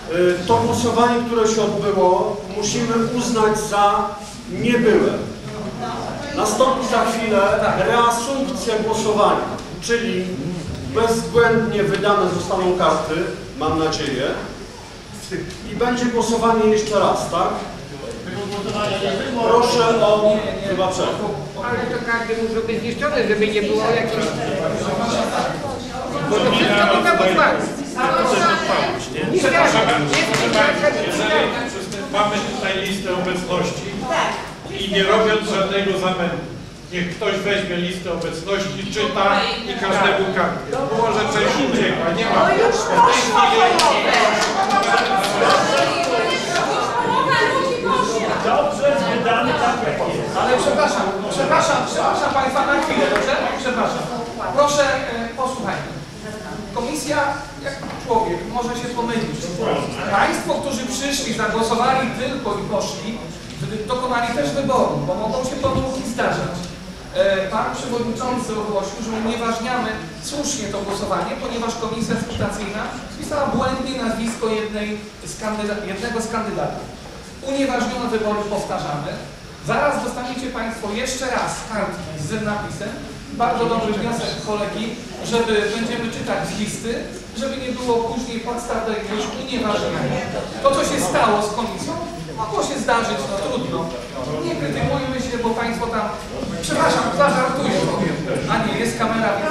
To głosowanie, które się odbyło, musimy uznać za niebyłe. Nastąpi za chwilę reasumpcja głosowania, czyli bezbłędnie wydane zostaną karty, mam nadzieję, i będzie głosowanie jeszcze raz, tak? Proszę o wybaczenie. Ale to każdy muszą być zniszczone, żeby nie było jakichś... Bo to wszystko można pochwalić. Mamy tutaj listę obecności i nie robiąc żadnego zamętu. Niech ktoś weźmie listę obecności, czyta i każdemu kartkę. Może część uciekła, nie ma. W tej chwili... Dobrze, wydany tak jak jest. Ale przepraszam Państwa na chwilę, dobrze? Przepraszam. Proszę, posłuchajmy. Komisja, jak człowiek, może się pomylić. Państwo, którzy przyszli, zagłosowali tylko i poszli, dokonali też wyboru, bo mogą się pomyłki zdarzać. Pan Przewodniczący ogłosił, że unieważniamy słusznie to głosowanie, ponieważ Komisja Skrutacyjna wpisała błędnie nazwisko jednego z kandydatów. Unieważniono wybory, powtarzamy. Zaraz dostaniecie Państwo jeszcze raz kartki z napisem. Bardzo dobry wniosek kolegi, żeby będziemy czytać z listy, żeby nie było później podstaw do jakiegoś unieważniania. To, co się stało z komisją, mogło się zdarzyć, no trudno. Nie krytykujmy się, bo Państwo tam... Przepraszam, zażartuję, powiem. A nie, jest kamera, więc...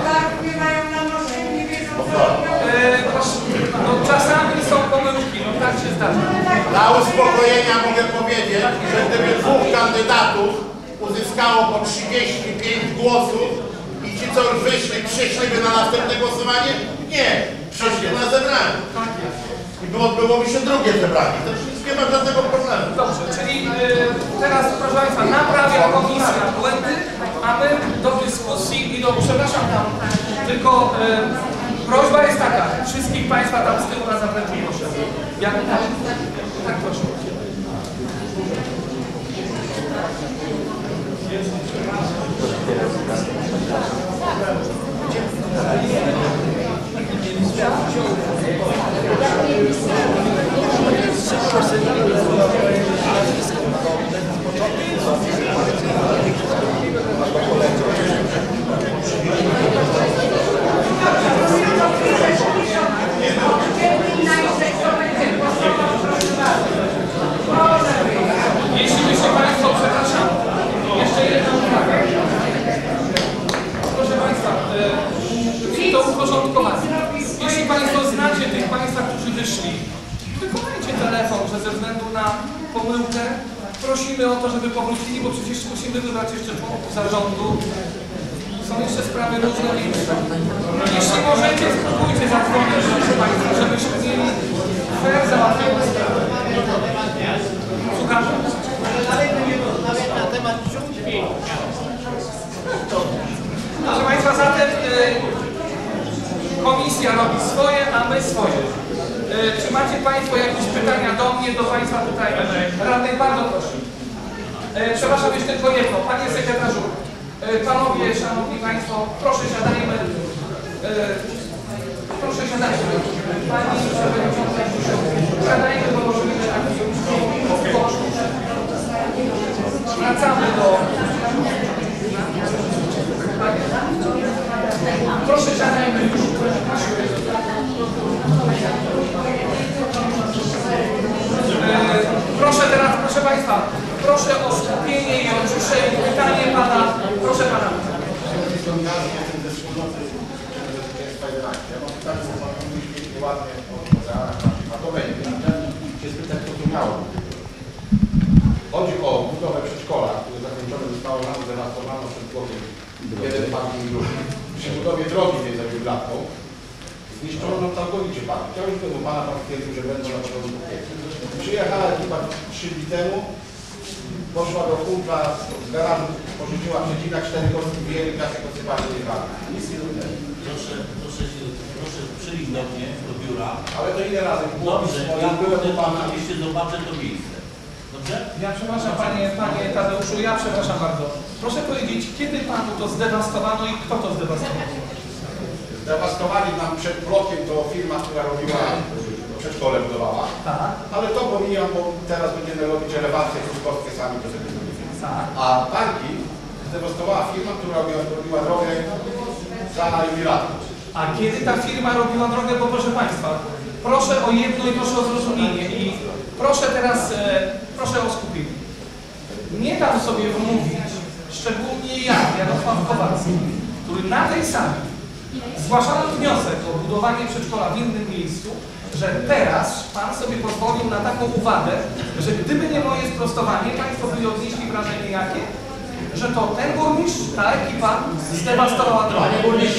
No czasami są pomyłki, no tak się zdarza. Dla uspokojenia mogę powiedzieć, że gdyby dwóch kandydatów uzyskało po 35 głosów i ci, co już wyszli, przyszliby na następne głosowanie? Nie, przyszli na zebranie. I odbyłoby się drugie zebranie. To już nie ma żadnego problemu. Dobrze, czyli teraz, proszę Państwa, naprawia komisja błędy, a my do dyskusji i do... Przepraszam tam, tylko prośba jest taka, wszystkich Państwa tam z tyłu na zapleczu proszę. Jak tak proszę. Jeśli byście Państwo, przepraszam, jeszcze jedną uwagę. Proszę Państwa, to uporządkowanie. Jeśli Państwo znacie tych Państwa, którzy wyszli, wykonajcie telefon, że ze względu na pomyłkę prosimy o to, żeby powrócili, bo przecież musimy wybrać jeszcze członków zarządu. Są jeszcze sprawy różne, więc jeśli możecie, spróbujcie zadzwonić, proszę Państwa, żebyśmy mieli fair załatwione sprawy. Słucham. Na temat książki. Proszę Państwa, zatem komisja robi swoje, a my swoje. Czy macie Państwo jakieś pytania do mnie, do Państwa tutaj radnych? Bardzo proszę. Przepraszam, jeszcze tylko jedno. Panie sekretarzu, panowie, szanowni Państwo, proszę siadajmy. Proszę siadajmy. Pani przewodnicząca, siadajmy, bo możemy wracamy do... Proszę siadajmy już. Proszę teraz, proszę Państwa, proszę o skupienie i o ciszenie. Pytanie Pana, proszę Pana. Chodzi o budowę przedszkola, które zakończone zostało nam zdewastowano przed blokiem jeden parking drugi. Przy budowie drogi między Blatką zniszczono całkowicie parking. Chciałbym tego Pana, Pan stwierdził, że będą na początku kwietnia. Przyjechała ekipa 3 dni temu, poszła do kumpla z garażu, pożyczyła przecina 4 kostki, wyjęli piasek, odsypali tej parki. Nic nie robię. Proszę przyjść do mnie, do biura. Ale to ile razy? Dobrze, ja byłem u Pana. Oczywiście zobaczę to miejsce. Dobrze? Ja przepraszam, panie Tadeuszu, ja przepraszam bardzo. Proszę powiedzieć, kiedy Panu to zdewastowano i kto to zdewastował? Zdewastowali nam przed blokiem to firma, która robiła przedszkole budowała. Tak. Ale to pomijam, bo teraz będziemy robić elewacje truskowskie sami do sobie zrobimy. Tak. A parki zdewastowała firma, która robiła drogę za jubilatem. A kiedy ta firma robiła drogę, bo proszę Państwa, proszę o jedno i proszę o zrozumienie i proszę teraz, proszę o skupienie. Nie dam sobie wmówić, szczególnie ja, Jarosław Kowalski, który na tej sali zgłaszałem wniosek o budowanie przedszkola w innym miejscu, że teraz Pan sobie pozwolił na taką uwagę, że gdyby nie moje sprostowanie, Państwo by odnieśli wrażenie jakie? Że to ten burmistrz, ta ekipa zdewastowała drogę.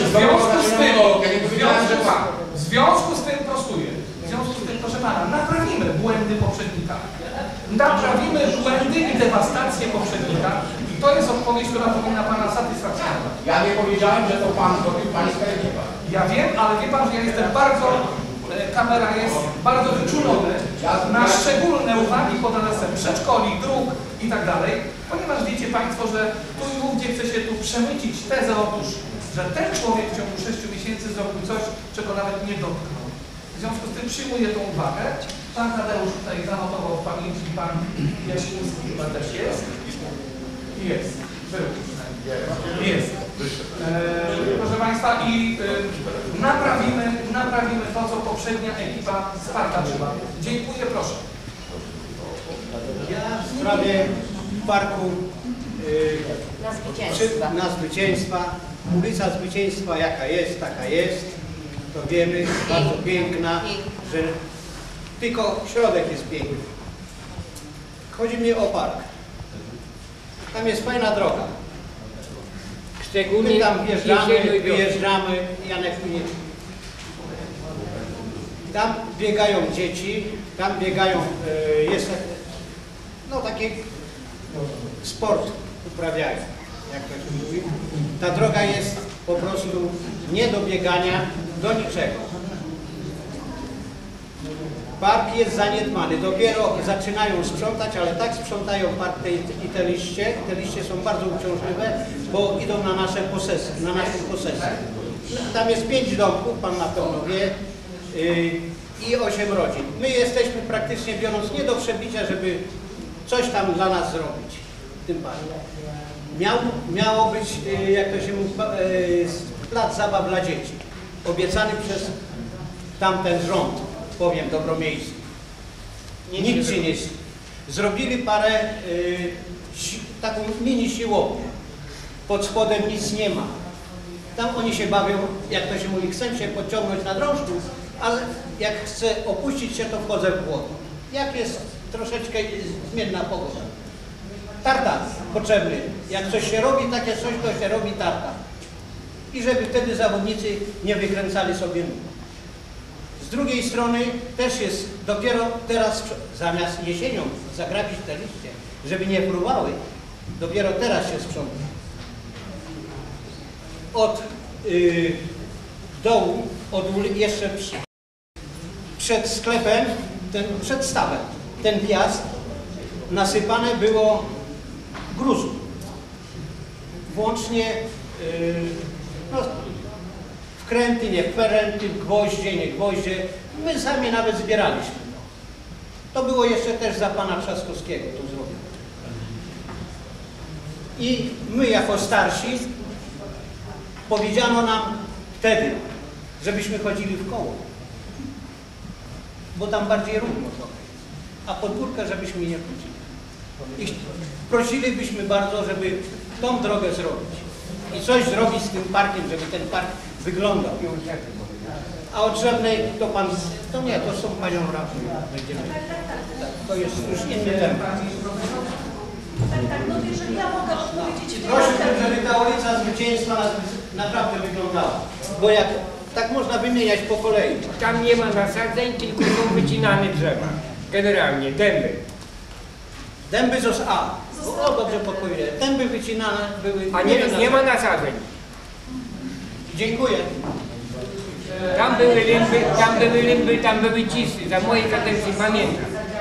W związku z tym prostuję. W związku z tym, proszę Pana, naprawimy błędy poprzednika. Naprawimy błędy i dewastację poprzednika. I to jest odpowiedź, która powinna Pana satysfakcjonować. Ja nie powiedziałem, że to Pan zrobił, Pańska ekipa. Ja wiem, ale wie Pan, że ja jestem bardzo, kamera jest bardzo wyczulony na szczególne uwagi pod adresem przedszkoli, dróg i tak dalej, ponieważ wiecie Państwo, że tu i ówdzie chce się tu przemycić tezę otóż, że ten człowiek w ciągu 6 miesięcy zrobił coś, czego nawet nie dotknął. W związku z tym przyjmuję tą uwagę. Pan Tadeusz tutaj zanotował w pamięci, Pan Jaśliński chyba też jest. Jest. Był. Jest. Proszę Państwa, i naprawimy to, co poprzednia ekipa spartaczyła. Dziękuję, proszę. Ja w sprawie parku na Zwycięstwa. Ulica Zwycięstwa jaka jest, taka jest. To wiemy, bardzo piękna, że tylko środek jest piękny. Chodzi mi o park. Tam jest fajna droga. Szczególnie my tam wjeżdżamy, wyjeżdżamy, Janek nie. Tam biegają dzieci, tam biegają, jest no taki sport uprawiają, jak to się mówi. Ta droga jest po prostu nie do biegania, do niczego. Park jest zaniedbany, dopiero zaczynają sprzątać, ale tak sprzątają park i te liście. Te liście są bardzo uciążliwe, bo idą na nasze posesje, Tam jest 5 domków, Pan na pewno wie, i 8 rodzin. My jesteśmy praktycznie biorąc nie do przebicia, żeby coś tam dla nas zrobić w tym parku. Miało być, jak to się mówi, plac zabaw dla dzieci, obiecany przez tamten rząd, powiem dobromiejski. Nic się nie zrobili parę, taką mini siłownię. Pod spodem nic nie ma. Tam oni się bawią, jak to się mówi, chcę się podciągnąć na drążku, ale jak chcę opuścić się, to wchodzę w błoto. Jak jest troszeczkę zmienna pogoda. Tartan potrzebny. Jak coś się robi, takie coś, to się robi tartan. I żeby wtedy zawodnicy nie wykręcali sobie nóg. Z drugiej strony też jest dopiero teraz, zamiast jesienią zagrabić te liście, żeby nie próbowały, dopiero teraz się sprząta. Od dołu, jeszcze przed sklepem, przed stawem, ten wjazd nasypane było gruzu. Włącznie no, wkręty, nie wkręty, gwoździe, nie gwoździe. My sami nawet zbieraliśmy. To było jeszcze też za pana Trzaskowskiego to zrobione. I my jako starsi powiedziano nam wtedy, żebyśmy chodzili w koło. Bo tam bardziej równo trochę. A podwórkę, żebyśmy nie chodzili. I prosilibyśmy bardzo, żeby tą drogę zrobić. I coś zrobić z tym parkiem, żeby ten park wyglądał. A od żadnej to pan, to nie, to są panią radną będziemy. To jest już inny temat. Tak, no jeżeli ja mogę odpowiedzieć... Prosiłbym, żeby ta ulica Zwycięstwa naprawdę wyglądała. Bo jak tak można wymieniać po kolei. Tam nie ma nasadzeń, tylko są wycinane drzewa. Generalnie dęby. Dęby z A. O, dobrze podpowiedziałem. Dęby wycinane były... A nie ma nasadzeń. Dziękuję. Tam były limby, tam były cisy. Za mojej kadencji pamiętam.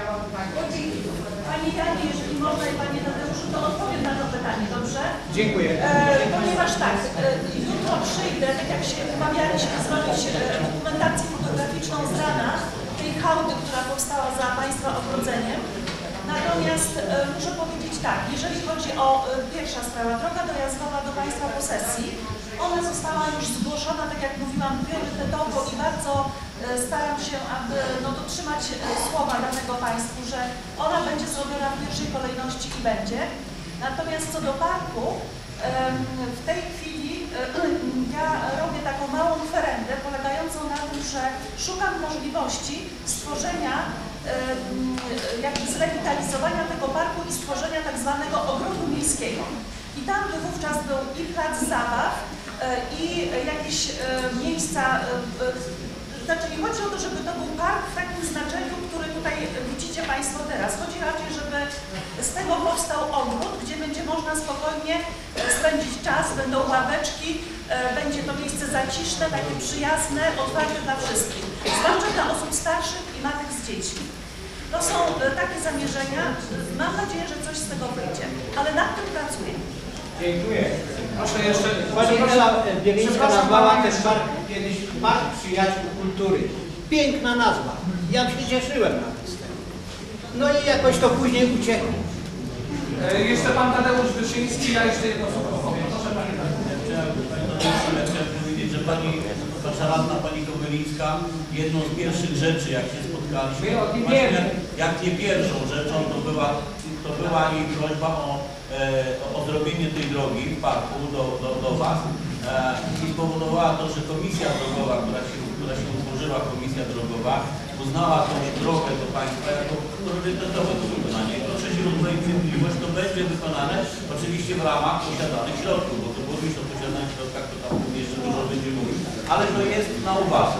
Panie Janie, jeżeli można i Panie Tadeuszu, to odpowiem na to pytanie, dobrze? Dziękuję. Ponieważ tak, jutro przyjdę, tak jak się umawialiśmy, zrobić dokumentację fotograficzną z rana tej hałdy, która powstała za Państwa ogrodzeniem. Natomiast muszę powiedzieć tak, jeżeli chodzi o pierwsza sprawa, droga dojazdowa do Państwa posesji, ona została już zgłoszona, tak jak mówiłam, priorytetowo i bardzo staram się, aby dotrzymać słowa danego Państwu, że ona będzie zrobiona w pierwszej kolejności i będzie. Natomiast co do parku, w tej chwili ja robię taką małą kwerendę polegającą na tym, że szukam możliwości stworzenia, jakby zrewitalizowania tego parku i stworzenia tak zwanego ogrodu miejskiego. I tam by wówczas był i plac zabaw, i jakieś miejsca, znaczy nie chodzi o to, żeby to był park w takim znaczeniu, który tutaj widzicie Państwo teraz. Chodzi raczej, żeby z tego powstał ogród, gdzie będzie można spokojnie spędzić czas, będą ławeczki, będzie to miejsce zaciszne, takie przyjazne, otwarte dla wszystkich, zwłaszcza dla osób starszych i matek z dziećmi. To są takie zamierzenia. Mam nadzieję, że coś z tego wyjdzie, ale nad tym pracuję. Dziękuję. Proszę jeszcze... Pani Ela Bielińska nazwała ten park kiedyś Park Przyjaciół Kultury. Piękna nazwa. Ja się cieszyłem na tym. No i jakoś to później uciekło. Jeszcze pan Tadeusz Wyszyński, ja jeszcze jedno słowo powiem. Proszę Pani Chciałem powiedzieć, że Wasza radna, Pani Kobylińska, jedną z pierwszych rzeczy, jak się spotkaliśmy, jak nie pierwszą rzeczą, to była jej prośba o zrobienie tej drogi w parku do Was i spowodowała to, że komisja drogowa, która się utworzyła, komisja drogowa, uznała tą drogę do Państwa jako priorytetowe do wykonania. I proszę się o cierpliwość, to będzie wykonane oczywiście w ramach posiadanych środków, bo to burmistrz o posiadanych środkach to tam jeszcze dużo będzie mówić, ale to jest na uwadze.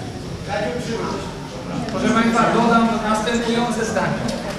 Proszę Państwa, dodam następujące zdanie.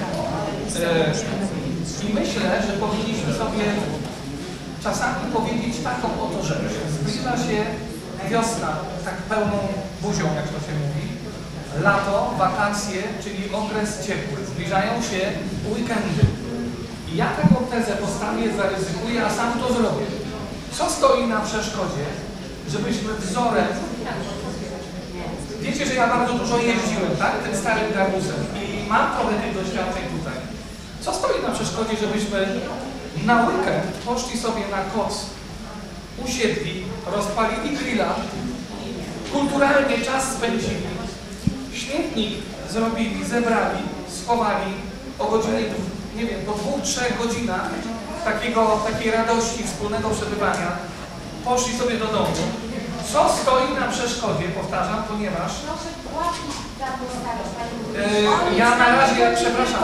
I myślę, że powinniśmy sobie czasami powiedzieć taką oto rzecz. Zbliża się wiosna, tak pełną buzią, jak to się mówi. Lato, wakacje, czyli okres ciepły. Zbliżają się weekendy. I ja taką tezę postawię, zaryzykuję, a sam to zrobię. Co stoi na przeszkodzie, żebyśmy wzorem... Wiecie, że ja bardzo dużo jeździłem, tak? Tym starym garbusem. I mam trochę tych doświadczeń tutaj. Co stoi na przeszkodzie, żebyśmy na weekend poszli sobie na koc, usiedli, rozpalili grilla, kulturalnie czas spędzili, śmietnik zrobili, zebrali, schowali o godzinie, nie wiem, po 2-3 godzinach takiej radości, wspólnego przebywania, poszli sobie do domu. Co stoi na przeszkodzie, powtarzam, ponieważ ja na razie, przepraszam.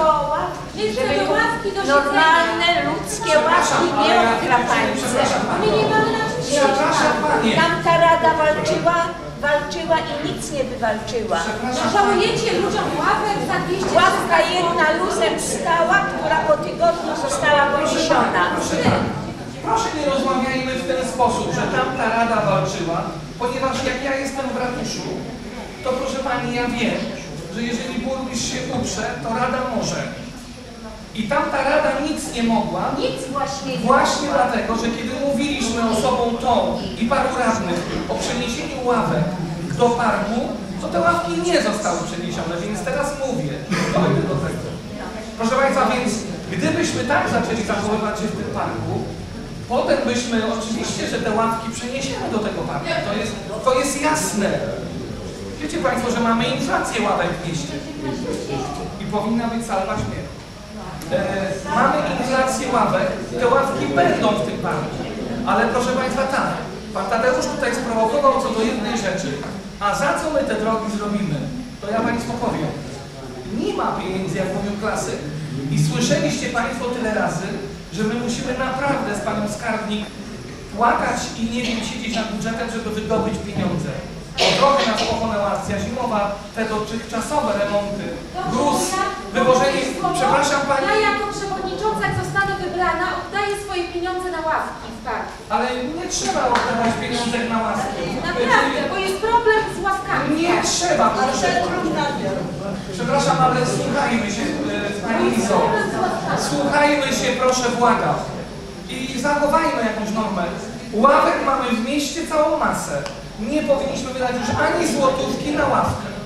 Normalne, ludzkie ławki, nie odkrapańce. My nie mamy na czym siedzieć. Tamta rada walczyła i nic nie wywalczyła. Żałujecie ludziom ławek za 200 Ławka jedna luzem stała, która po tygodniu została poniesiona. Proszę, nie rozmawiajmy w ten sposób, że tamta rada walczyła, ponieważ jak ja jestem w ratuszu, to proszę Pani, ja wiem, że jeżeli burmistrz się uprze, to rada może. I tamta rada nic nie mogła. Nic właśnie nie Właśnie mogła. dlatego, że kiedy mówiliśmy osobom tą i paru radnych o przeniesieniu ławek do parku, to te ławki nie zostały przeniesione, więc teraz mówię, dojdę do tego. Proszę Państwa, więc gdybyśmy tak zaczęli zachowywać się w tym parku, potem byśmy oczywiście, że te ławki przeniesiemy do tego parku. To jest jasne. Wiecie Państwo, że mamy inflację ławek w mieście. I powinna być salwa śmiechu. Mamy inflację ławek, te ławki będą w tym parku. Ale proszę Państwa, tak, Pan Tadeusz tutaj sprowokował co do jednej rzeczy. A za co my te drogi zrobimy? To ja Państwu powiem. Nie ma pieniędzy, jak mówił klasyk. I słyszeliście Państwo tyle razy, że my musimy naprawdę z Panią Skarbnik płakać i nie wiem, siedzieć nad budżetem, żeby wydobyć pieniądze. Trochę nas pochłonęła akcja zimowa, te dotychczasowe remonty, gruz, wywożenie, przepraszam Pani... Ja jako przewodnicząca, jak zostanę wybrana, oddaję swoje pieniądze na ławki w parku. Ale nie trzeba oddawać pieniądzek na ławki. Naprawdę, bo jest problem z ławkami. Nie trzeba, proszę. Przepraszam, ale słuchajmy się, Pani Izo. Słuchajmy się, proszę, błagam. I zachowajmy jakąś normę. Ławek mamy w mieście całą masę. Nie powinniśmy wydać już ani złotówki na ławkę.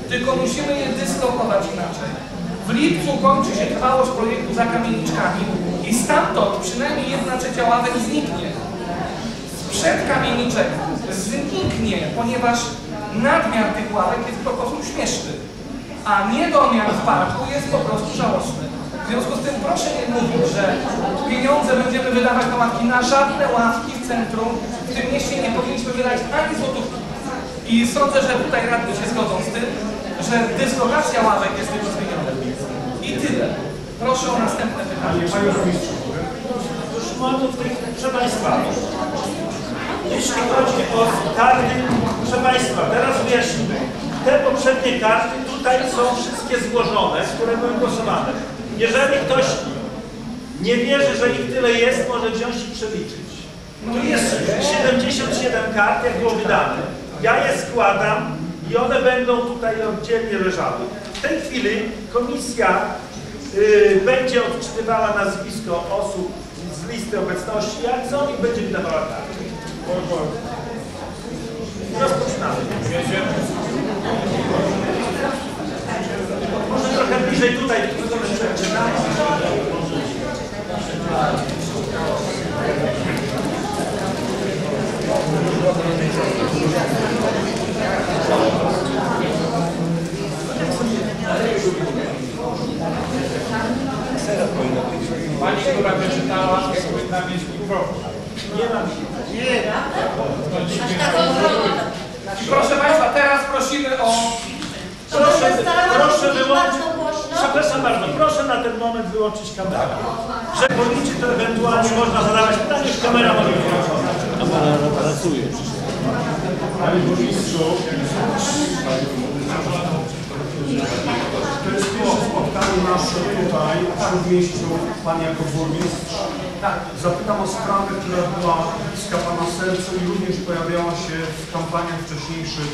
tylko musimy je dyslokować inaczej. W lipcu kończy się trwałość projektu za kamieniczkami i stamtąd przynajmniej 1/3 ławek zniknie. Sprzed kamieniczek zniknie, ponieważ nadmiar tych ławek jest po prostu śmieszny, a niedomiar w parku jest po prostu żałosny. W związku z tym proszę nie mówić, że pieniądze będziemy wydawać na ławki. Na żadne ławki w centrum w tym mieście nie powinniśmy wydać ani złotówki. I sądzę, że tutaj radni się zgodzą z tym, że dyslokacja ławek jest tylko zmieniona. I tyle. Proszę o następne pytanie. Panie burmistrzu, już mam w tych, proszę Państwa, jeśli chodzi o karty, proszę Państwa, teraz wyjaśnimy. Te poprzednie karty tutaj są wszystkie złożone, które były głosowane. Jeżeli ktoś nie wierzy, że ich tyle jest, może wziąć i przeliczyć. Tu jest 77 kart, jak było wydane. Ja je składam i one będą tutaj oddzielnie leżały. W tej chwili komisja będzie odczytywała nazwisko osób z listy obecności, jak są, i będzie wydawała karty. Rozpoczynamy. Może trochę bliżej tutaj, tylko zaczynamy. Pani, która wyczytała, powinna mieć mikrofon. Nie mam. Nie. Proszę Państwa, teraz prosimy o... Proszę wyłączyć. Przepraszam bardzo, proszę na ten moment wyłączyć kamerę. Że policzy, to ewentualnie można zadawać pytanie, już kamera może być wyłączona. Kamera pracuje. Panie burmistrzu, to jest pierwsze spotkanie nasze tutaj w Śródmieściu, Pan jako burmistrz. Zapytam o sprawę, która była bliska Pana sercu i również pojawiała się w kampaniach wcześniejszych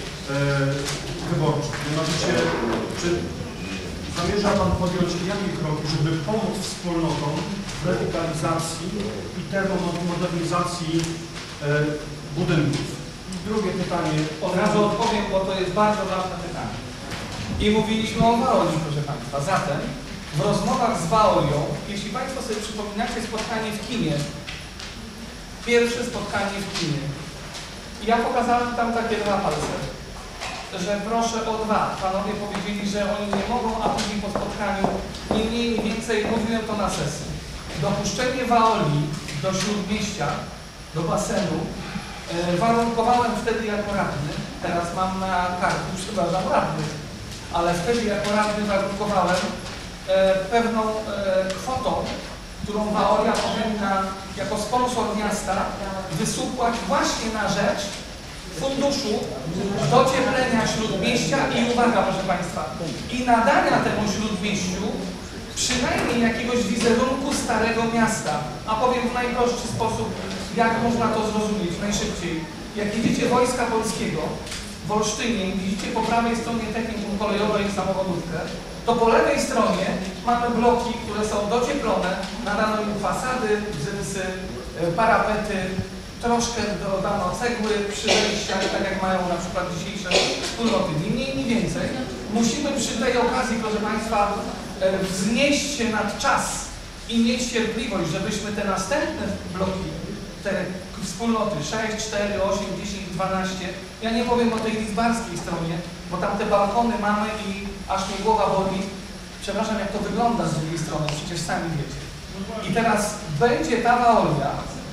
wyborczych. Mianowicie, czy zamierza Pan podjąć jakie kroki, żeby pomóc wspólnotom w rewitalizacji i termomodernizacji budynków? I drugie pytanie. Od razu odpowiem, bo to jest bardzo ważne pytanie. I mówiliśmy o Waoli, proszę Państwa. Zatem w rozmowach z Waolią, jeśli Państwo sobie przypominacie spotkanie w kinie, pierwsze spotkanie w kinie, ja pokazałem tam takie 2 palce, że proszę o 2. Panowie powiedzieli, że oni nie mogą, a później po spotkaniu nie mniej, nie więcej, mówiłem to na sesji. Dopuszczenie Waoli do Śródmieścia, do basenu, warunkowałem wtedy jako radny, teraz mam na karku, przepraszam, radny, ale wtedy jako radny warunkowałem pewną kwotą, którą Waolia powinna jako sponsor miasta wysupłać właśnie na rzecz funduszu docieplenia Śródmieścia i uwaga, proszę Państwa, i nadania temu Śródmieściu przynajmniej jakiegoś wizerunku Starego Miasta. A powiem w najprostszy sposób, jak można to zrozumieć najszybciej. Jak jedziecie Wojska Polskiego w Olsztynie i widzicie po prawej stronie technikum kolejowe i samochodówkę, to po lewej stronie mamy bloki, które są docieplone, nadano im fasady, bzysy, parapety, troszkę dodano cegły przy wejściach, tak jak mają na przykład dzisiejsze wspólnoty. Ni mniej, ni więcej. Musimy przy tej okazji, proszę Państwa, wznieść się nad czas i mieć cierpliwość, żebyśmy te następne bloki, te wspólnoty 6, 4, 8, 10, 12, ja nie powiem o tej lidzbarskiej stronie, bo tam te balkony mamy i aż mi głowa boli. Przepraszam, jak to wygląda z drugiej strony, przecież sami wiecie. I teraz będzie ta Waolia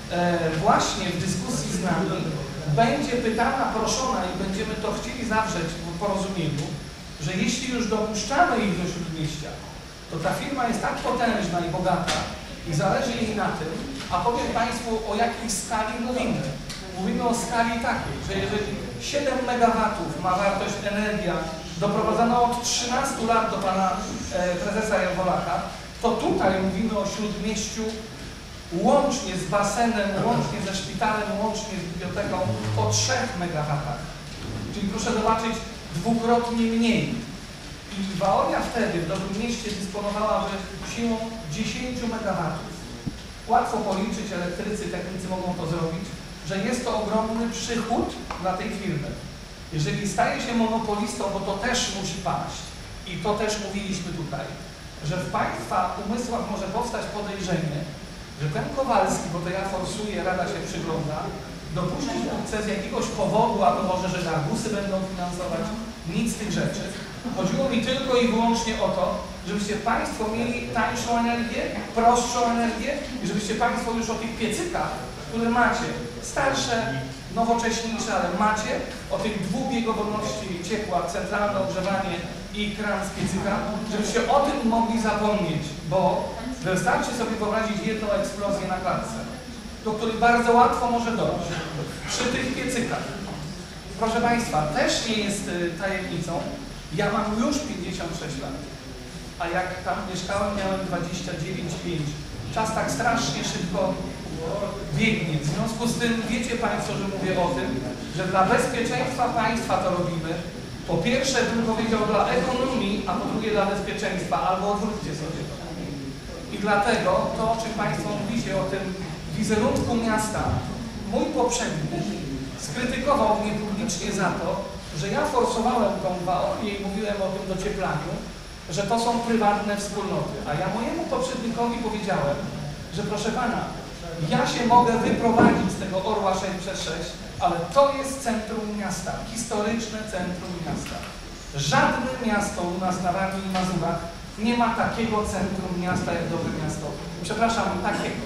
właśnie w dyskusji z nami, będzie pytana, proszona i będziemy to chcieli zawrzeć w porozumieniu, że jeśli już dopuszczamy ich do Śródmieścia, to ta firma jest tak potężna i bogata i zależy jej na tym, a powiem Państwu, o jakiej skali mówimy. Mówimy o skali takiej, że jeżeli 7 MW ma wartość energia doprowadzana od 13 lat do Pana Prezesa Jawolaka, to tutaj mówimy o Śródmieściu łącznie z basenem, łącznie ze szpitalem, łącznie z biblioteką o 3 MW. Czyli proszę zobaczyć, 2-krotnie mniej. I Waolia wtedy w Dobrym Mieście dysponowałaby siłą 10 MW. Łatwo policzyć, elektrycy, technicy mogą to zrobić, że jest to ogromny przychód dla tej firmy. Jeżeli staje się monopolistą, bo to też musi paść i to też mówiliśmy tutaj, że w Państwa umysłach może powstać podejrzenie, że ten Kowalski, bo to ja forsuję, Rada się przygląda, dopuścić chce z jakiegoś powodu, a to może, że Garbusy będą finansować, nic z tych rzeczy. Chodziło mi tylko i wyłącznie o to, żebyście Państwo mieli tańszą energię, prostszą energię i żebyście Państwo już o tych piecykach, które macie, starsze, nowocześniejsze, ale macie, o tych dwubiegowości ciepła, centralne ogrzewanie i kran z piecyka, żebyście o tym mogli zapomnieć, bo wystarczy sobie wyobrazić jedną eksplozję na klatce, do której bardzo łatwo może dojść przy tych piecykach. Proszę Państwa, też nie jest tajemnicą, ja mam już 56 lat, a jak tam mieszkałem, miałem 29,5. Czas tak strasznie szybko biegnie. W związku z tym wiecie Państwo, że mówię o tym, że dla bezpieczeństwa państwa to robimy. Po pierwsze, bym powiedział, dla ekonomii, a po drugie dla bezpieczeństwa, albo odwróćcie sobie to. I dlatego to, o czym Państwo mówicie, o tym wizerunku miasta, mój poprzednik skrytykował mnie publicznie za to, że ja forsowałem tą Waolię i mówiłem o tym docieplaniu, że to są prywatne wspólnoty. A ja mojemu poprzednikowi powiedziałem, że proszę Pana, ja się mogę wyprowadzić z tego Orła 6x6, ale to jest centrum miasta, historyczne centrum miasta. Żadne miasto u nas na Warmii i Mazurach nie ma takiego centrum miasta jak Dobre Miasto. Przepraszam, takiego.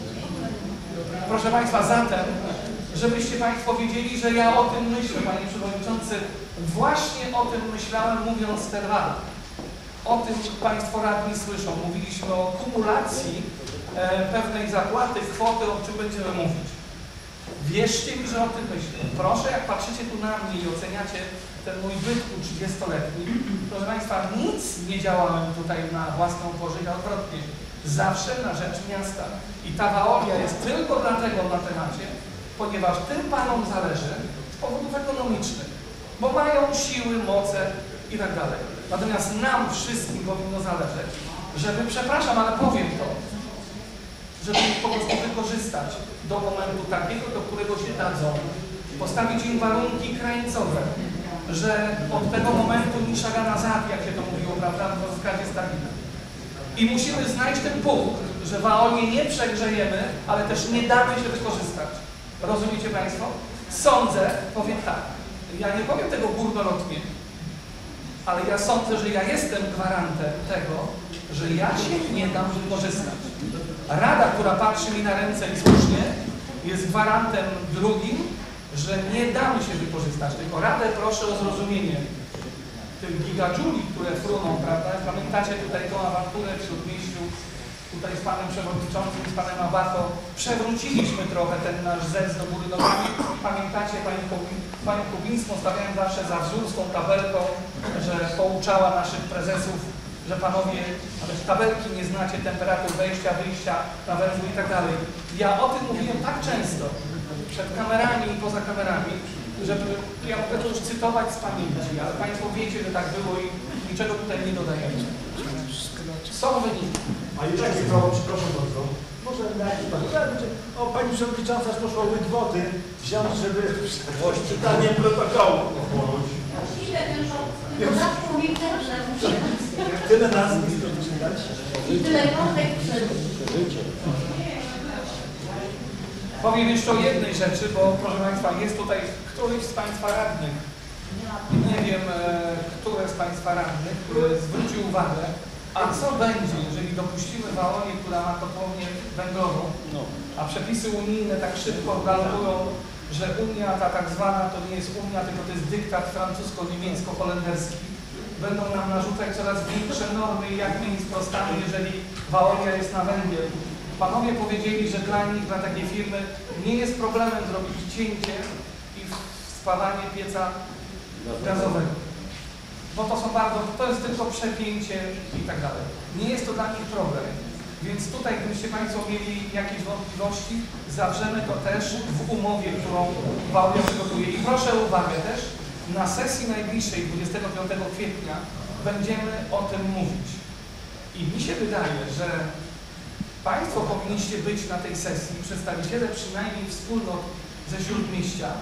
Proszę Państwa, zatem, żebyście Państwo wiedzieli, że ja o tym myślę, Panie Przewodniczący, właśnie o tym myślałem, mówiąc Sterwada. O tym Państwo radni słyszą. Mówiliśmy o kumulacji pewnej zapłaty, kwoty, o czym będziemy mówić. Wierzcie mi, że o tym myślę. Proszę, jak patrzycie tu na mnie i oceniacie ten mój byt 30-letni, proszę Państwa, nic nie działałem tutaj na własną korzyść, a odwrotnie. Zawsze na rzecz miasta. I ta Waolia jest tylko dlatego na temacie, ponieważ tym Panom zależy z powodów ekonomicznych, bo mają siły, moce i tak dalej. Natomiast nam wszystkim powinno zależeć, żeby, przepraszam, ale powiem to, żeby ich po prostu wykorzystać do momentu takiego, do którego się dadzą, postawić im warunki krańcowe, że od tego momentu nisza nazad, jak się to mówiło, prawda, w rozkazie Stalina. I musimy znaleźć ten punkt, że Waolię nie przegrzejemy, ale też nie damy się wykorzystać. Rozumiecie Państwo? Sądzę, powiem tak, ja nie powiem tego górnolotnie, ale ja sądzę, że ja jestem gwarantem tego, że ja się nie dam wykorzystać. Rada, która patrzy mi na ręce i słusznie, jest gwarantem drugim, że nie damy się wykorzystać. Tylko Radę proszę o zrozumienie tych gigadżuli, które fruną, prawda? Pamiętacie tutaj tą awanturę w Śródmieściu, tutaj z Panem Przewodniczącym, z Panem Abato, przewróciliśmy trochę ten nasz zec do góry nogami. Pamiętacie Panią Kubińską, stawiałem zawsze za wzór z tą tabelką, że pouczała naszych prezesów, że Panowie, nawet tabelki nie znacie, temperatur wejścia, wyjścia na węzły i tak dalej. Ja o tym mówiłem tak często, przed kamerami i poza kamerami, żeby, ja mogę to już cytować z pamięci, ale Państwo wiecie, że tak było i niczego tutaj nie dodajemy. Są wyniki. A już jakie prawo, przepraszam bardzo. Może o, Pani Przewodnicząca aż poszła łyk wody wziąć, żeby czytanie protokołu. Tyle nazwisk to czytać. I tyle kontek przed. Powiem jeszcze o jednej rzeczy, bo proszę Państwa, jest tutaj któryś z Państwa radnych, nie wiem, które z Państwa radnych, zwrócił uwagę, a co będzie, jeżeli dopuścimy Waolię, która ma kotłownię węglową, a przepisy unijne tak szybko galopują, że Unia, ta tak zwana, to nie jest Unia, tylko to jest dyktat francusko-niemiecko-holenderski, będą nam narzucać coraz większe normy i jak my im sprostamy, jeżeli Waolia jest na węgiel. Panowie powiedzieli, że dla nich, dla takiej firmy nie jest problemem zrobić cięcie i spawanie pieca gazowego. Bo to są to jest tylko przepięcie i tak dalej. Nie jest to dla nich problem. Więc tutaj, gdybyście Państwo mieli jakieś wątpliwości, zawrzemy to też w umowie, którą Waolia przygotuje. I proszę o uwagę też, na sesji najbliższej, 25 kwietnia, będziemy o tym mówić. I mi się wydaje, że Państwo powinniście być na tej sesji, przedstawiciele przynajmniej wspólnot ze Śródmieścia,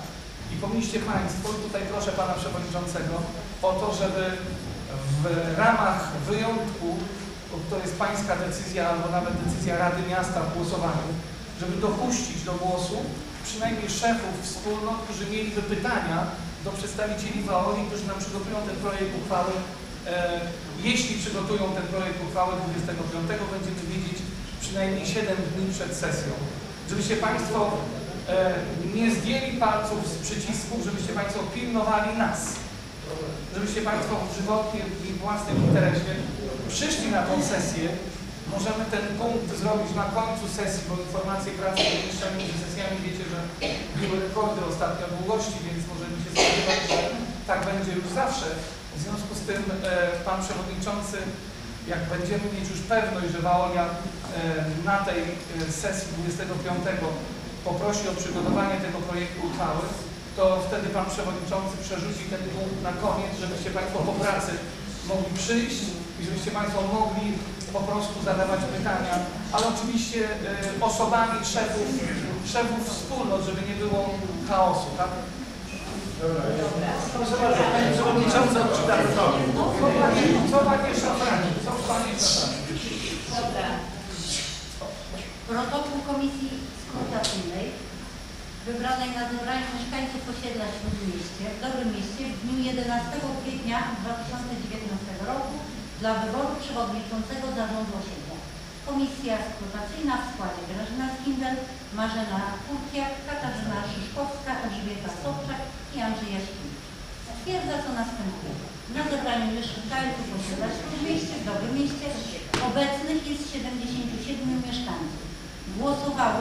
I powinniście Państwo, i tutaj proszę Pana Przewodniczącego, o to, żeby w ramach wyjątku, bo to jest Pańska decyzja, albo nawet decyzja Rady Miasta w głosowaniu, żeby dopuścić do głosu przynajmniej szefów wspólnot, którzy mieliby pytania do przedstawicieli WAORi, którzy nam przygotują ten projekt uchwały. Jeśli przygotują ten projekt uchwały 25, będziemy wiedzieć przynajmniej 7 dni przed sesją. Żebyście Państwo nie zdjęli palców z przycisków, żebyście Państwo pilnowali nas. Żebyście Państwo w żywotnie i własnym interesie przyszli na tą sesję. Możemy ten punkt zrobić na końcu sesji, bo informacje pracy jeszcze między sesjami wiecie, że były rekordy ostatnio długości, więc możemy się spodziewać, że tak będzie już zawsze. W związku z tym Pan Przewodniczący, jak będziemy mieć już pewność, że WAORia na tej sesji 25 poprosi o przygotowanie tego projektu uchwały, to wtedy Pan Przewodniczący przerzuci ten punkt na koniec, żebyście Państwo po pracy mogli przyjść i żebyście Państwo mogli po prostu zadawać pytania, ale oczywiście osobami szefów wspólnot, żeby nie było chaosu, tak? Proszę bardzo, Pani Przewodnicząca odczyta protokół. Co Panie szafrani? Co Panie szafrani? Dobra. Protokół Komisji Skrutacyjnej wybranej na zebraniu mieszkańców osiedla Śródmieście w Dobrym Mieście w dniu 11 kwietnia 2019 roku dla wyboru przewodniczącego zarządu osiedla. Komisja skrutacyjna w składzie Grażyna Skindel, Marzena Kurkiak, Katarzyna Szyszkowska, Elżbieta Sobczak i Andrzej Jaśkin. Stwierdza, co następuje. Na zebraniu mieszkańców osiedla Śródmieście w Dobrym Mieście obecnych jest 77 mieszkańców. Głosowało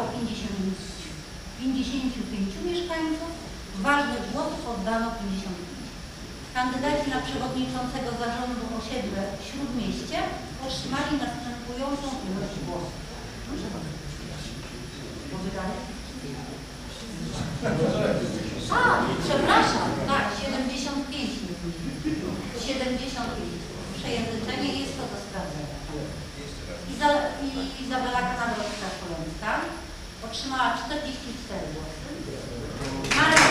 55 mieszkańców, ważnych głosów oddano 55. Kandydaci na przewodniczącego zarządu osiedla Śródmieście otrzymali następującą ilość głosów. Przepraszam, tak, 75. 75. Przejęzyczenie jest to do sprawdzenia. Izabela Kanadowska-Szkoleńska otrzymała 44 głosy. Marek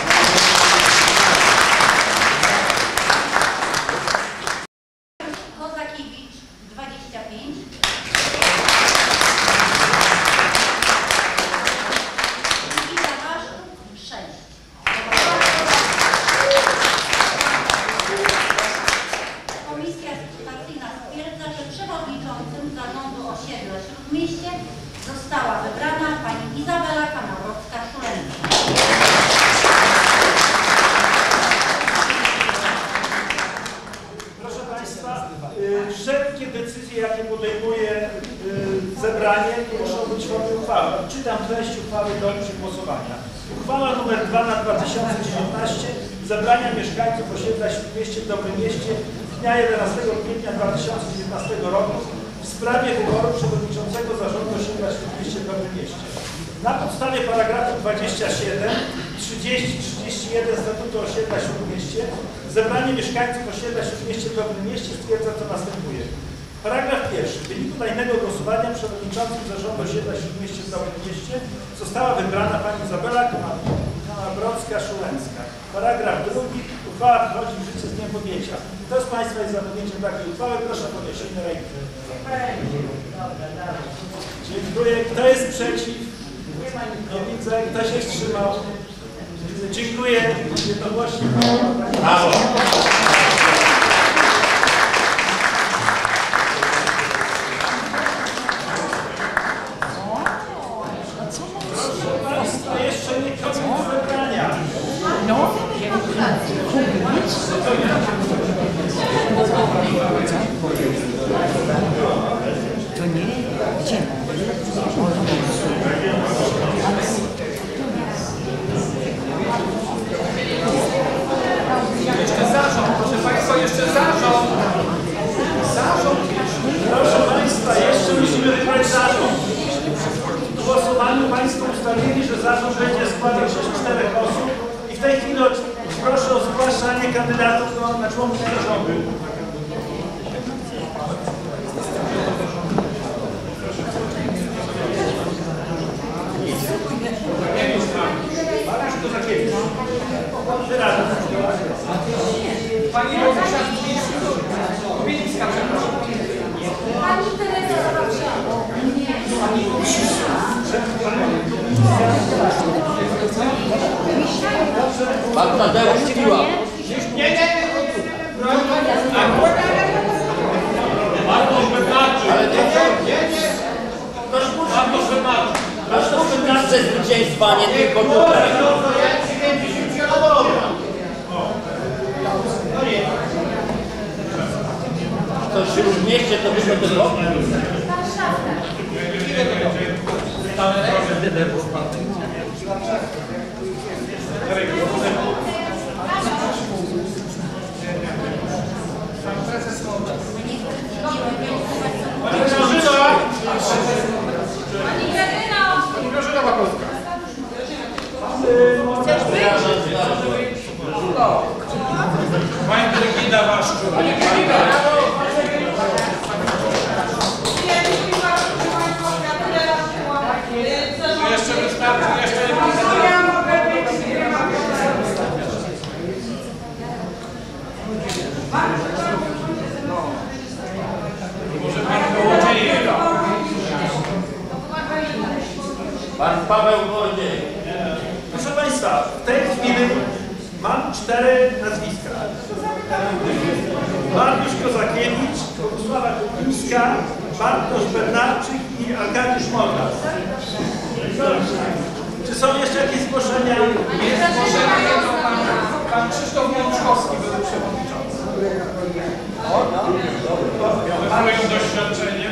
Kozakiewicz 25. Lidia Waszczuk 6. Komisja skrutacyjna stwierdza, że przewodniczącym zarządu osiedla Śródmieście została wybrana pani Izabela Kanałowska-Szuleńska. Proszę Państwa, wszelkie decyzje, jakie podejmuje zebranie, muszą być w formie uchwały. Czytam treść uchwały do przegłosowania. Uchwała nr 2 na 2019 zebrania mieszkańców osiedla Śródmieście w Dobrym Mieście dnia 11 kwietnia 2019 roku w sprawie wyboru przewodniczącego zarządu osiedla Śródmieście w Dobrym Mieście. Na podstawie paragrafu 27, 30, 31 Statutu osiedla Śródmieście zebranie mieszkańców osiedla Śródmieście w Dobrym Mieście stwierdza, co następuje. Paragraf pierwszy. W wyniku tajnego głosowania przewodniczącym zarządu osiedla Śródmieście w Dobrym Mieście została wybrana pani Izabela Kanałowska-Szuleńska. Paragraf drugi. Uchwała wchodzi w życie z dniem podjęcia. Kto z Państwa jest za podjęciem takiej uchwały? Proszę o podniesienie ręki. Dziękuję. Kto jest przeciw? Nie widzę. Kto się wstrzymał? Dziękuję. Jednogłośnie. Brawo. Proszę Państwa, jeszcze nie koniec zebrania. No, to nie, gdzie? Jeszcze zarząd, proszę Państwa, jeszcze zarząd. Zarząd jeszcze. Proszę Państwa, jeszcze musimy wybrać zarząd. W głosowaniu Państwo ustalili, że zarząd będzie składał się z 4 osób i w tej chwili proszę o zgłaszanie kandydatów na członków zarządu. Mariusz Kozakiewicz. Pan Tadeusz Cibiła. Bartosz Bednarczyk. Ale to Bartosz Bednarczyk. musi być zwycięstwa, nie tylko tutaj. To w Śródmieście to by to było? Pani Grażyna Makowska. Chcesz być? Pani Brygida Waszczuk. Jeszcze wystarczy, jeszcze może pan Kołodziej. Pan Paweł Kołodziej. Proszę Państwa, w tej chwili mam 4 nazwiska. Mariusz Kozakiewicz, Bogusława Kupińska, Bartosz Bednarczyk i Arkadiusz Mordas. Czy są jeszcze jakieś zgłoszenia? Jest zgłoszenie jedno, pan Krzysztof Jączkowski był przewodniczący. Mamy doświadczenie.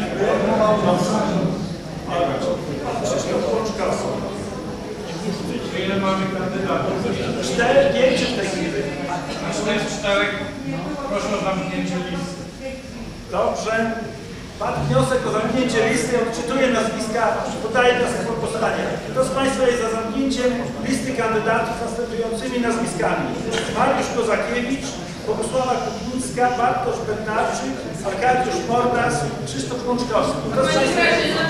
Krzysztof Jączkowski. Ile mamy kandydatów? 4, 5 w tej chwili. Jeśli jest 4, proszę o zamknięcie listy. Dobrze. Padł wniosek o zamknięcie listy, odczytuję nazwiska, podaję wniosek o głosowanie. Kto z Państwa jest za zamknięciem listy kandydatów z następującymi nazwiskami? Mariusz Kozakiewicz, Bogusława Kupińska, Bartosz Bednarczyk, Arkadiusz Mordas, Krzysztof Łączkowski. Kto z Państwa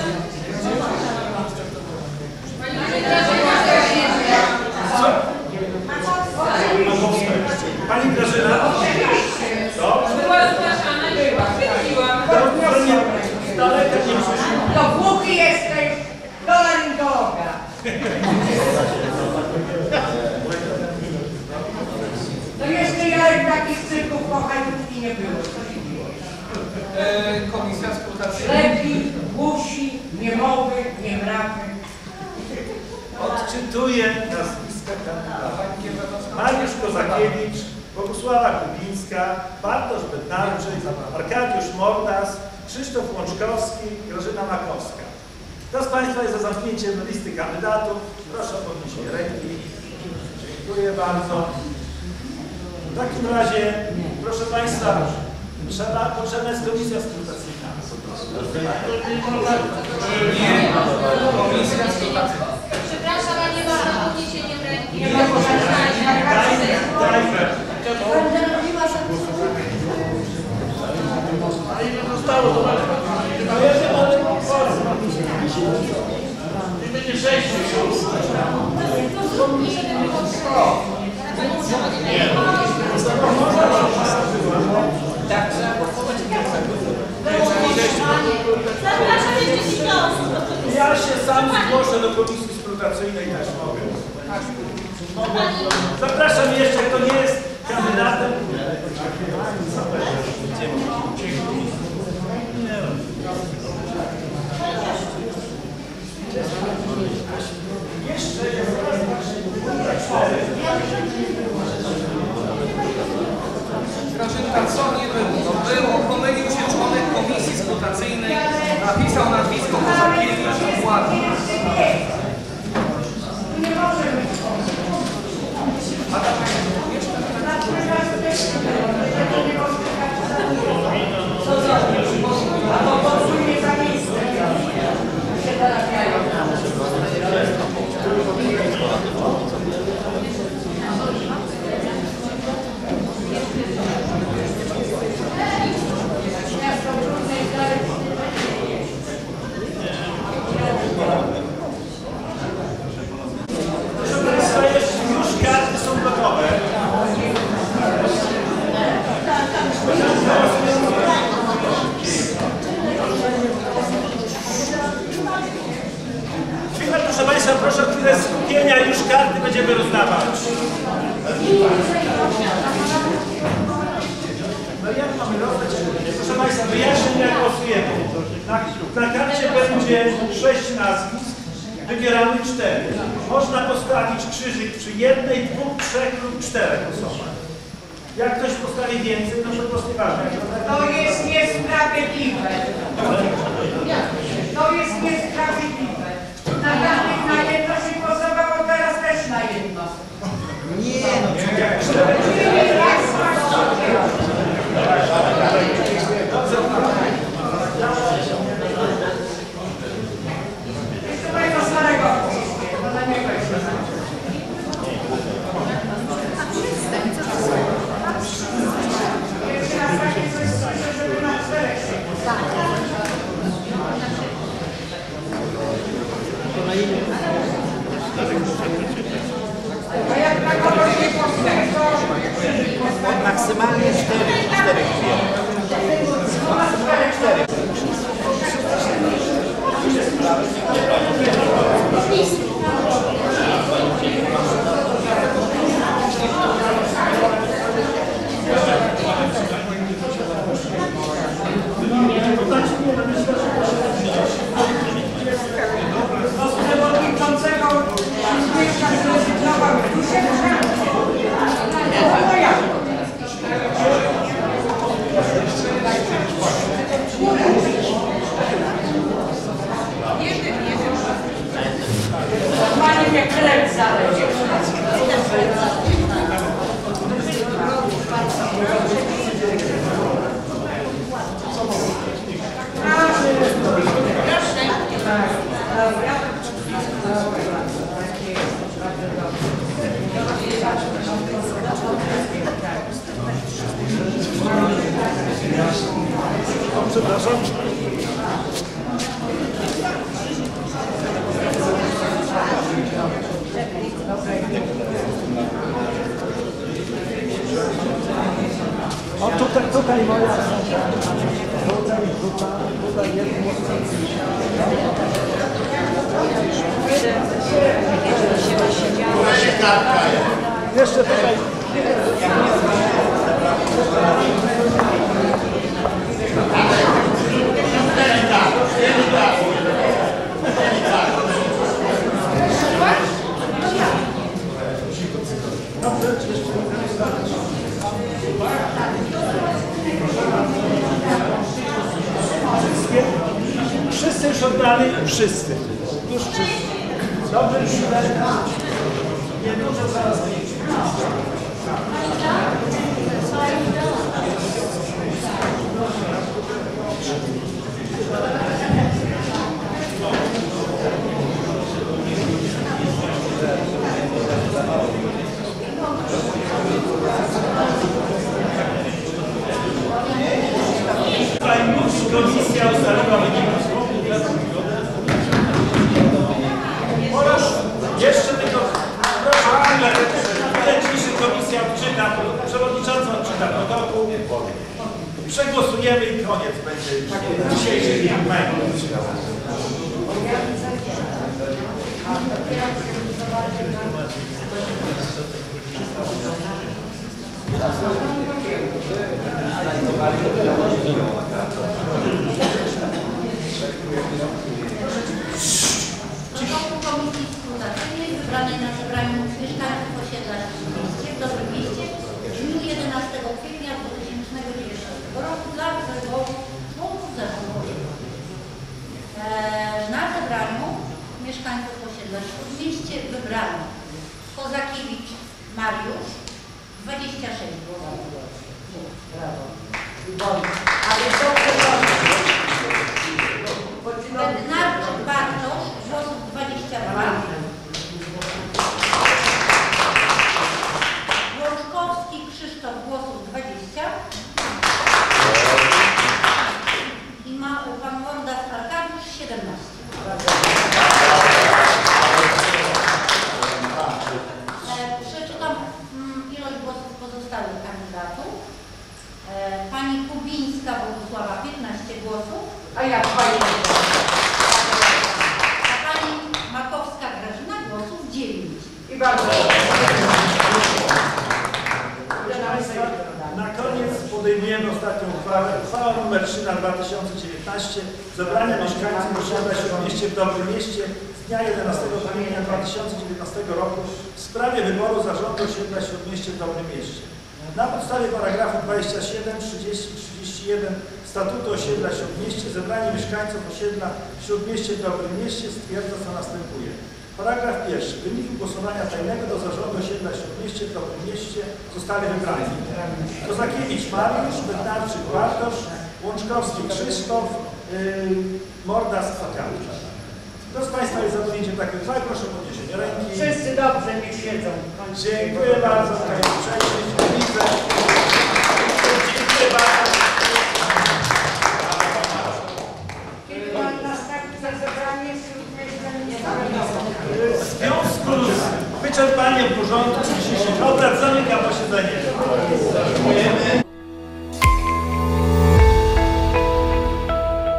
Pani Grażyna? Była zgłaszana, była. Z daleka nie słyszymy. To głuchy jesteś, do laryngologa. To jeszcze ja takich cyrków kochajówki nie było. Komisja skrutacyjna. Lepi, głusi, niemowy, niemrawy. Odczytuję nazwiska kandydatów. Mariusz Kozakiewicz, Bogusława Kupińska, Bartosz Bednarczyk, Arkadiusz Mordas, Krzysztof Łączkowski, Grażyna Makowska. Kto z Państwa jest za zamknięciem listy kandydatów? Proszę o podniesienie ręki. Dziękuję bardzo. W takim razie, proszę Państwa, potrzebna jest komisja skrutacyjna. Nie, komisja skrutacyjna. Przepraszam, ale nie można podniesieniem ręki. Nie ma Będę robiła sobie Ale nie zostało, to nie będzie 6 Ja się sam zgłoszę do komisji skrutacyjnej, też mogę. Zapraszam jeszcze, kto nie jest kandydatem. Jeszcze jest Grażynka, co nie było? To było, pomylił się członek komisji skrutacyjnej, napisał nazwisko Kozakiewicz dokładnie. Już karty są gotowe. będziemy rozdawać. No jak mamy rozdać? Proszę Państwa, wyjaśnię jak głosujemy. Na karcie będzie 6 nazwisk, wybieramy 4. Można postawić krzyżyk przy 1, 2, 3 lub 4 osobach. Jak ktoś postawi więcej, no to głos nieważne. To jest niesprawiedliwe. To jest niesprawiedliwe. Na jedno się głosowało, teraz też na jedno. Nie, no Jeszcze Państwa starego. To na niego jest. Jeszcze raz takie coś słyszę, żeby na 4 się. A jak na kogoś nie postawi, to... maksymalnie 4 Przewodniczącego mieszka zrezygnował. Tu się no jak? Normalnie mnie krew zaleje. Przepraszam. O, tutaj moja. Tutaj jest jeszcze tutaj. Wszyscy już oddali? Wszyscy. Już wszyscy. Dobrze, już nie dużo zaraz wyjdzie. Komisja ustaliła wyniki. Jeszcze tylko, proszę, ile ciszy komisja odczyta, przewodnicząca odczyta protokół, przegłosujemy i koniec będzie dzisiejszy dzień. Komisji Skrutacyjnej wybranej na zebraniu mieszkańców osiedla Śródmieście w Dobrym Mieście w dniu 11 kwietnia 2019 roku dla wyboru członków zarządu. Na zebraniu mieszkańców osiedla Śródmieście wybrano Kozakiewicz Mariusz 26 głosów. Brawo. Ale Bednarczyk Bartosz głosów 22. Łączkowski Krzysztof głosów 20. I ma pan Mordas Arkadiusz 17. Przeczytam ilość głosów pozostałych kandydatów. Pani Kubińska Bogusława 15 głosów. A jak pani? A pani Makowska Grażyna głosów 9. I bardzo. nr 3 na 2019 zebrania mieszkańców osiedla Śródmieście w Dobrym Mieście z dnia 11 grudnia 2019 roku w sprawie wyboru zarządu osiedla Śródmieście w Dobrym Mieście. Na podstawie paragrafu 27, 30, 31 Statutu osiedla Śródmieście zebranie mieszkańców osiedla Śródmieście w Dobrym Mieście stwierdza, co następuje. Paragraf pierwszy. W wyniku głosowania tajnego do zarządu osiedla Śródmieście w Dobrym Mieście zostali wybrani Kozakiewicz Mariusz, Bednarczyk Bartosz, Łączkowski Krzysztof, Mordas Fakianka. Kto z Państwa jest za podjęciem takiej uchwały? Proszę o podniesienie ręki. Wszyscy dobrze, niech siedzą. Dziękuję bardzo. Przejście.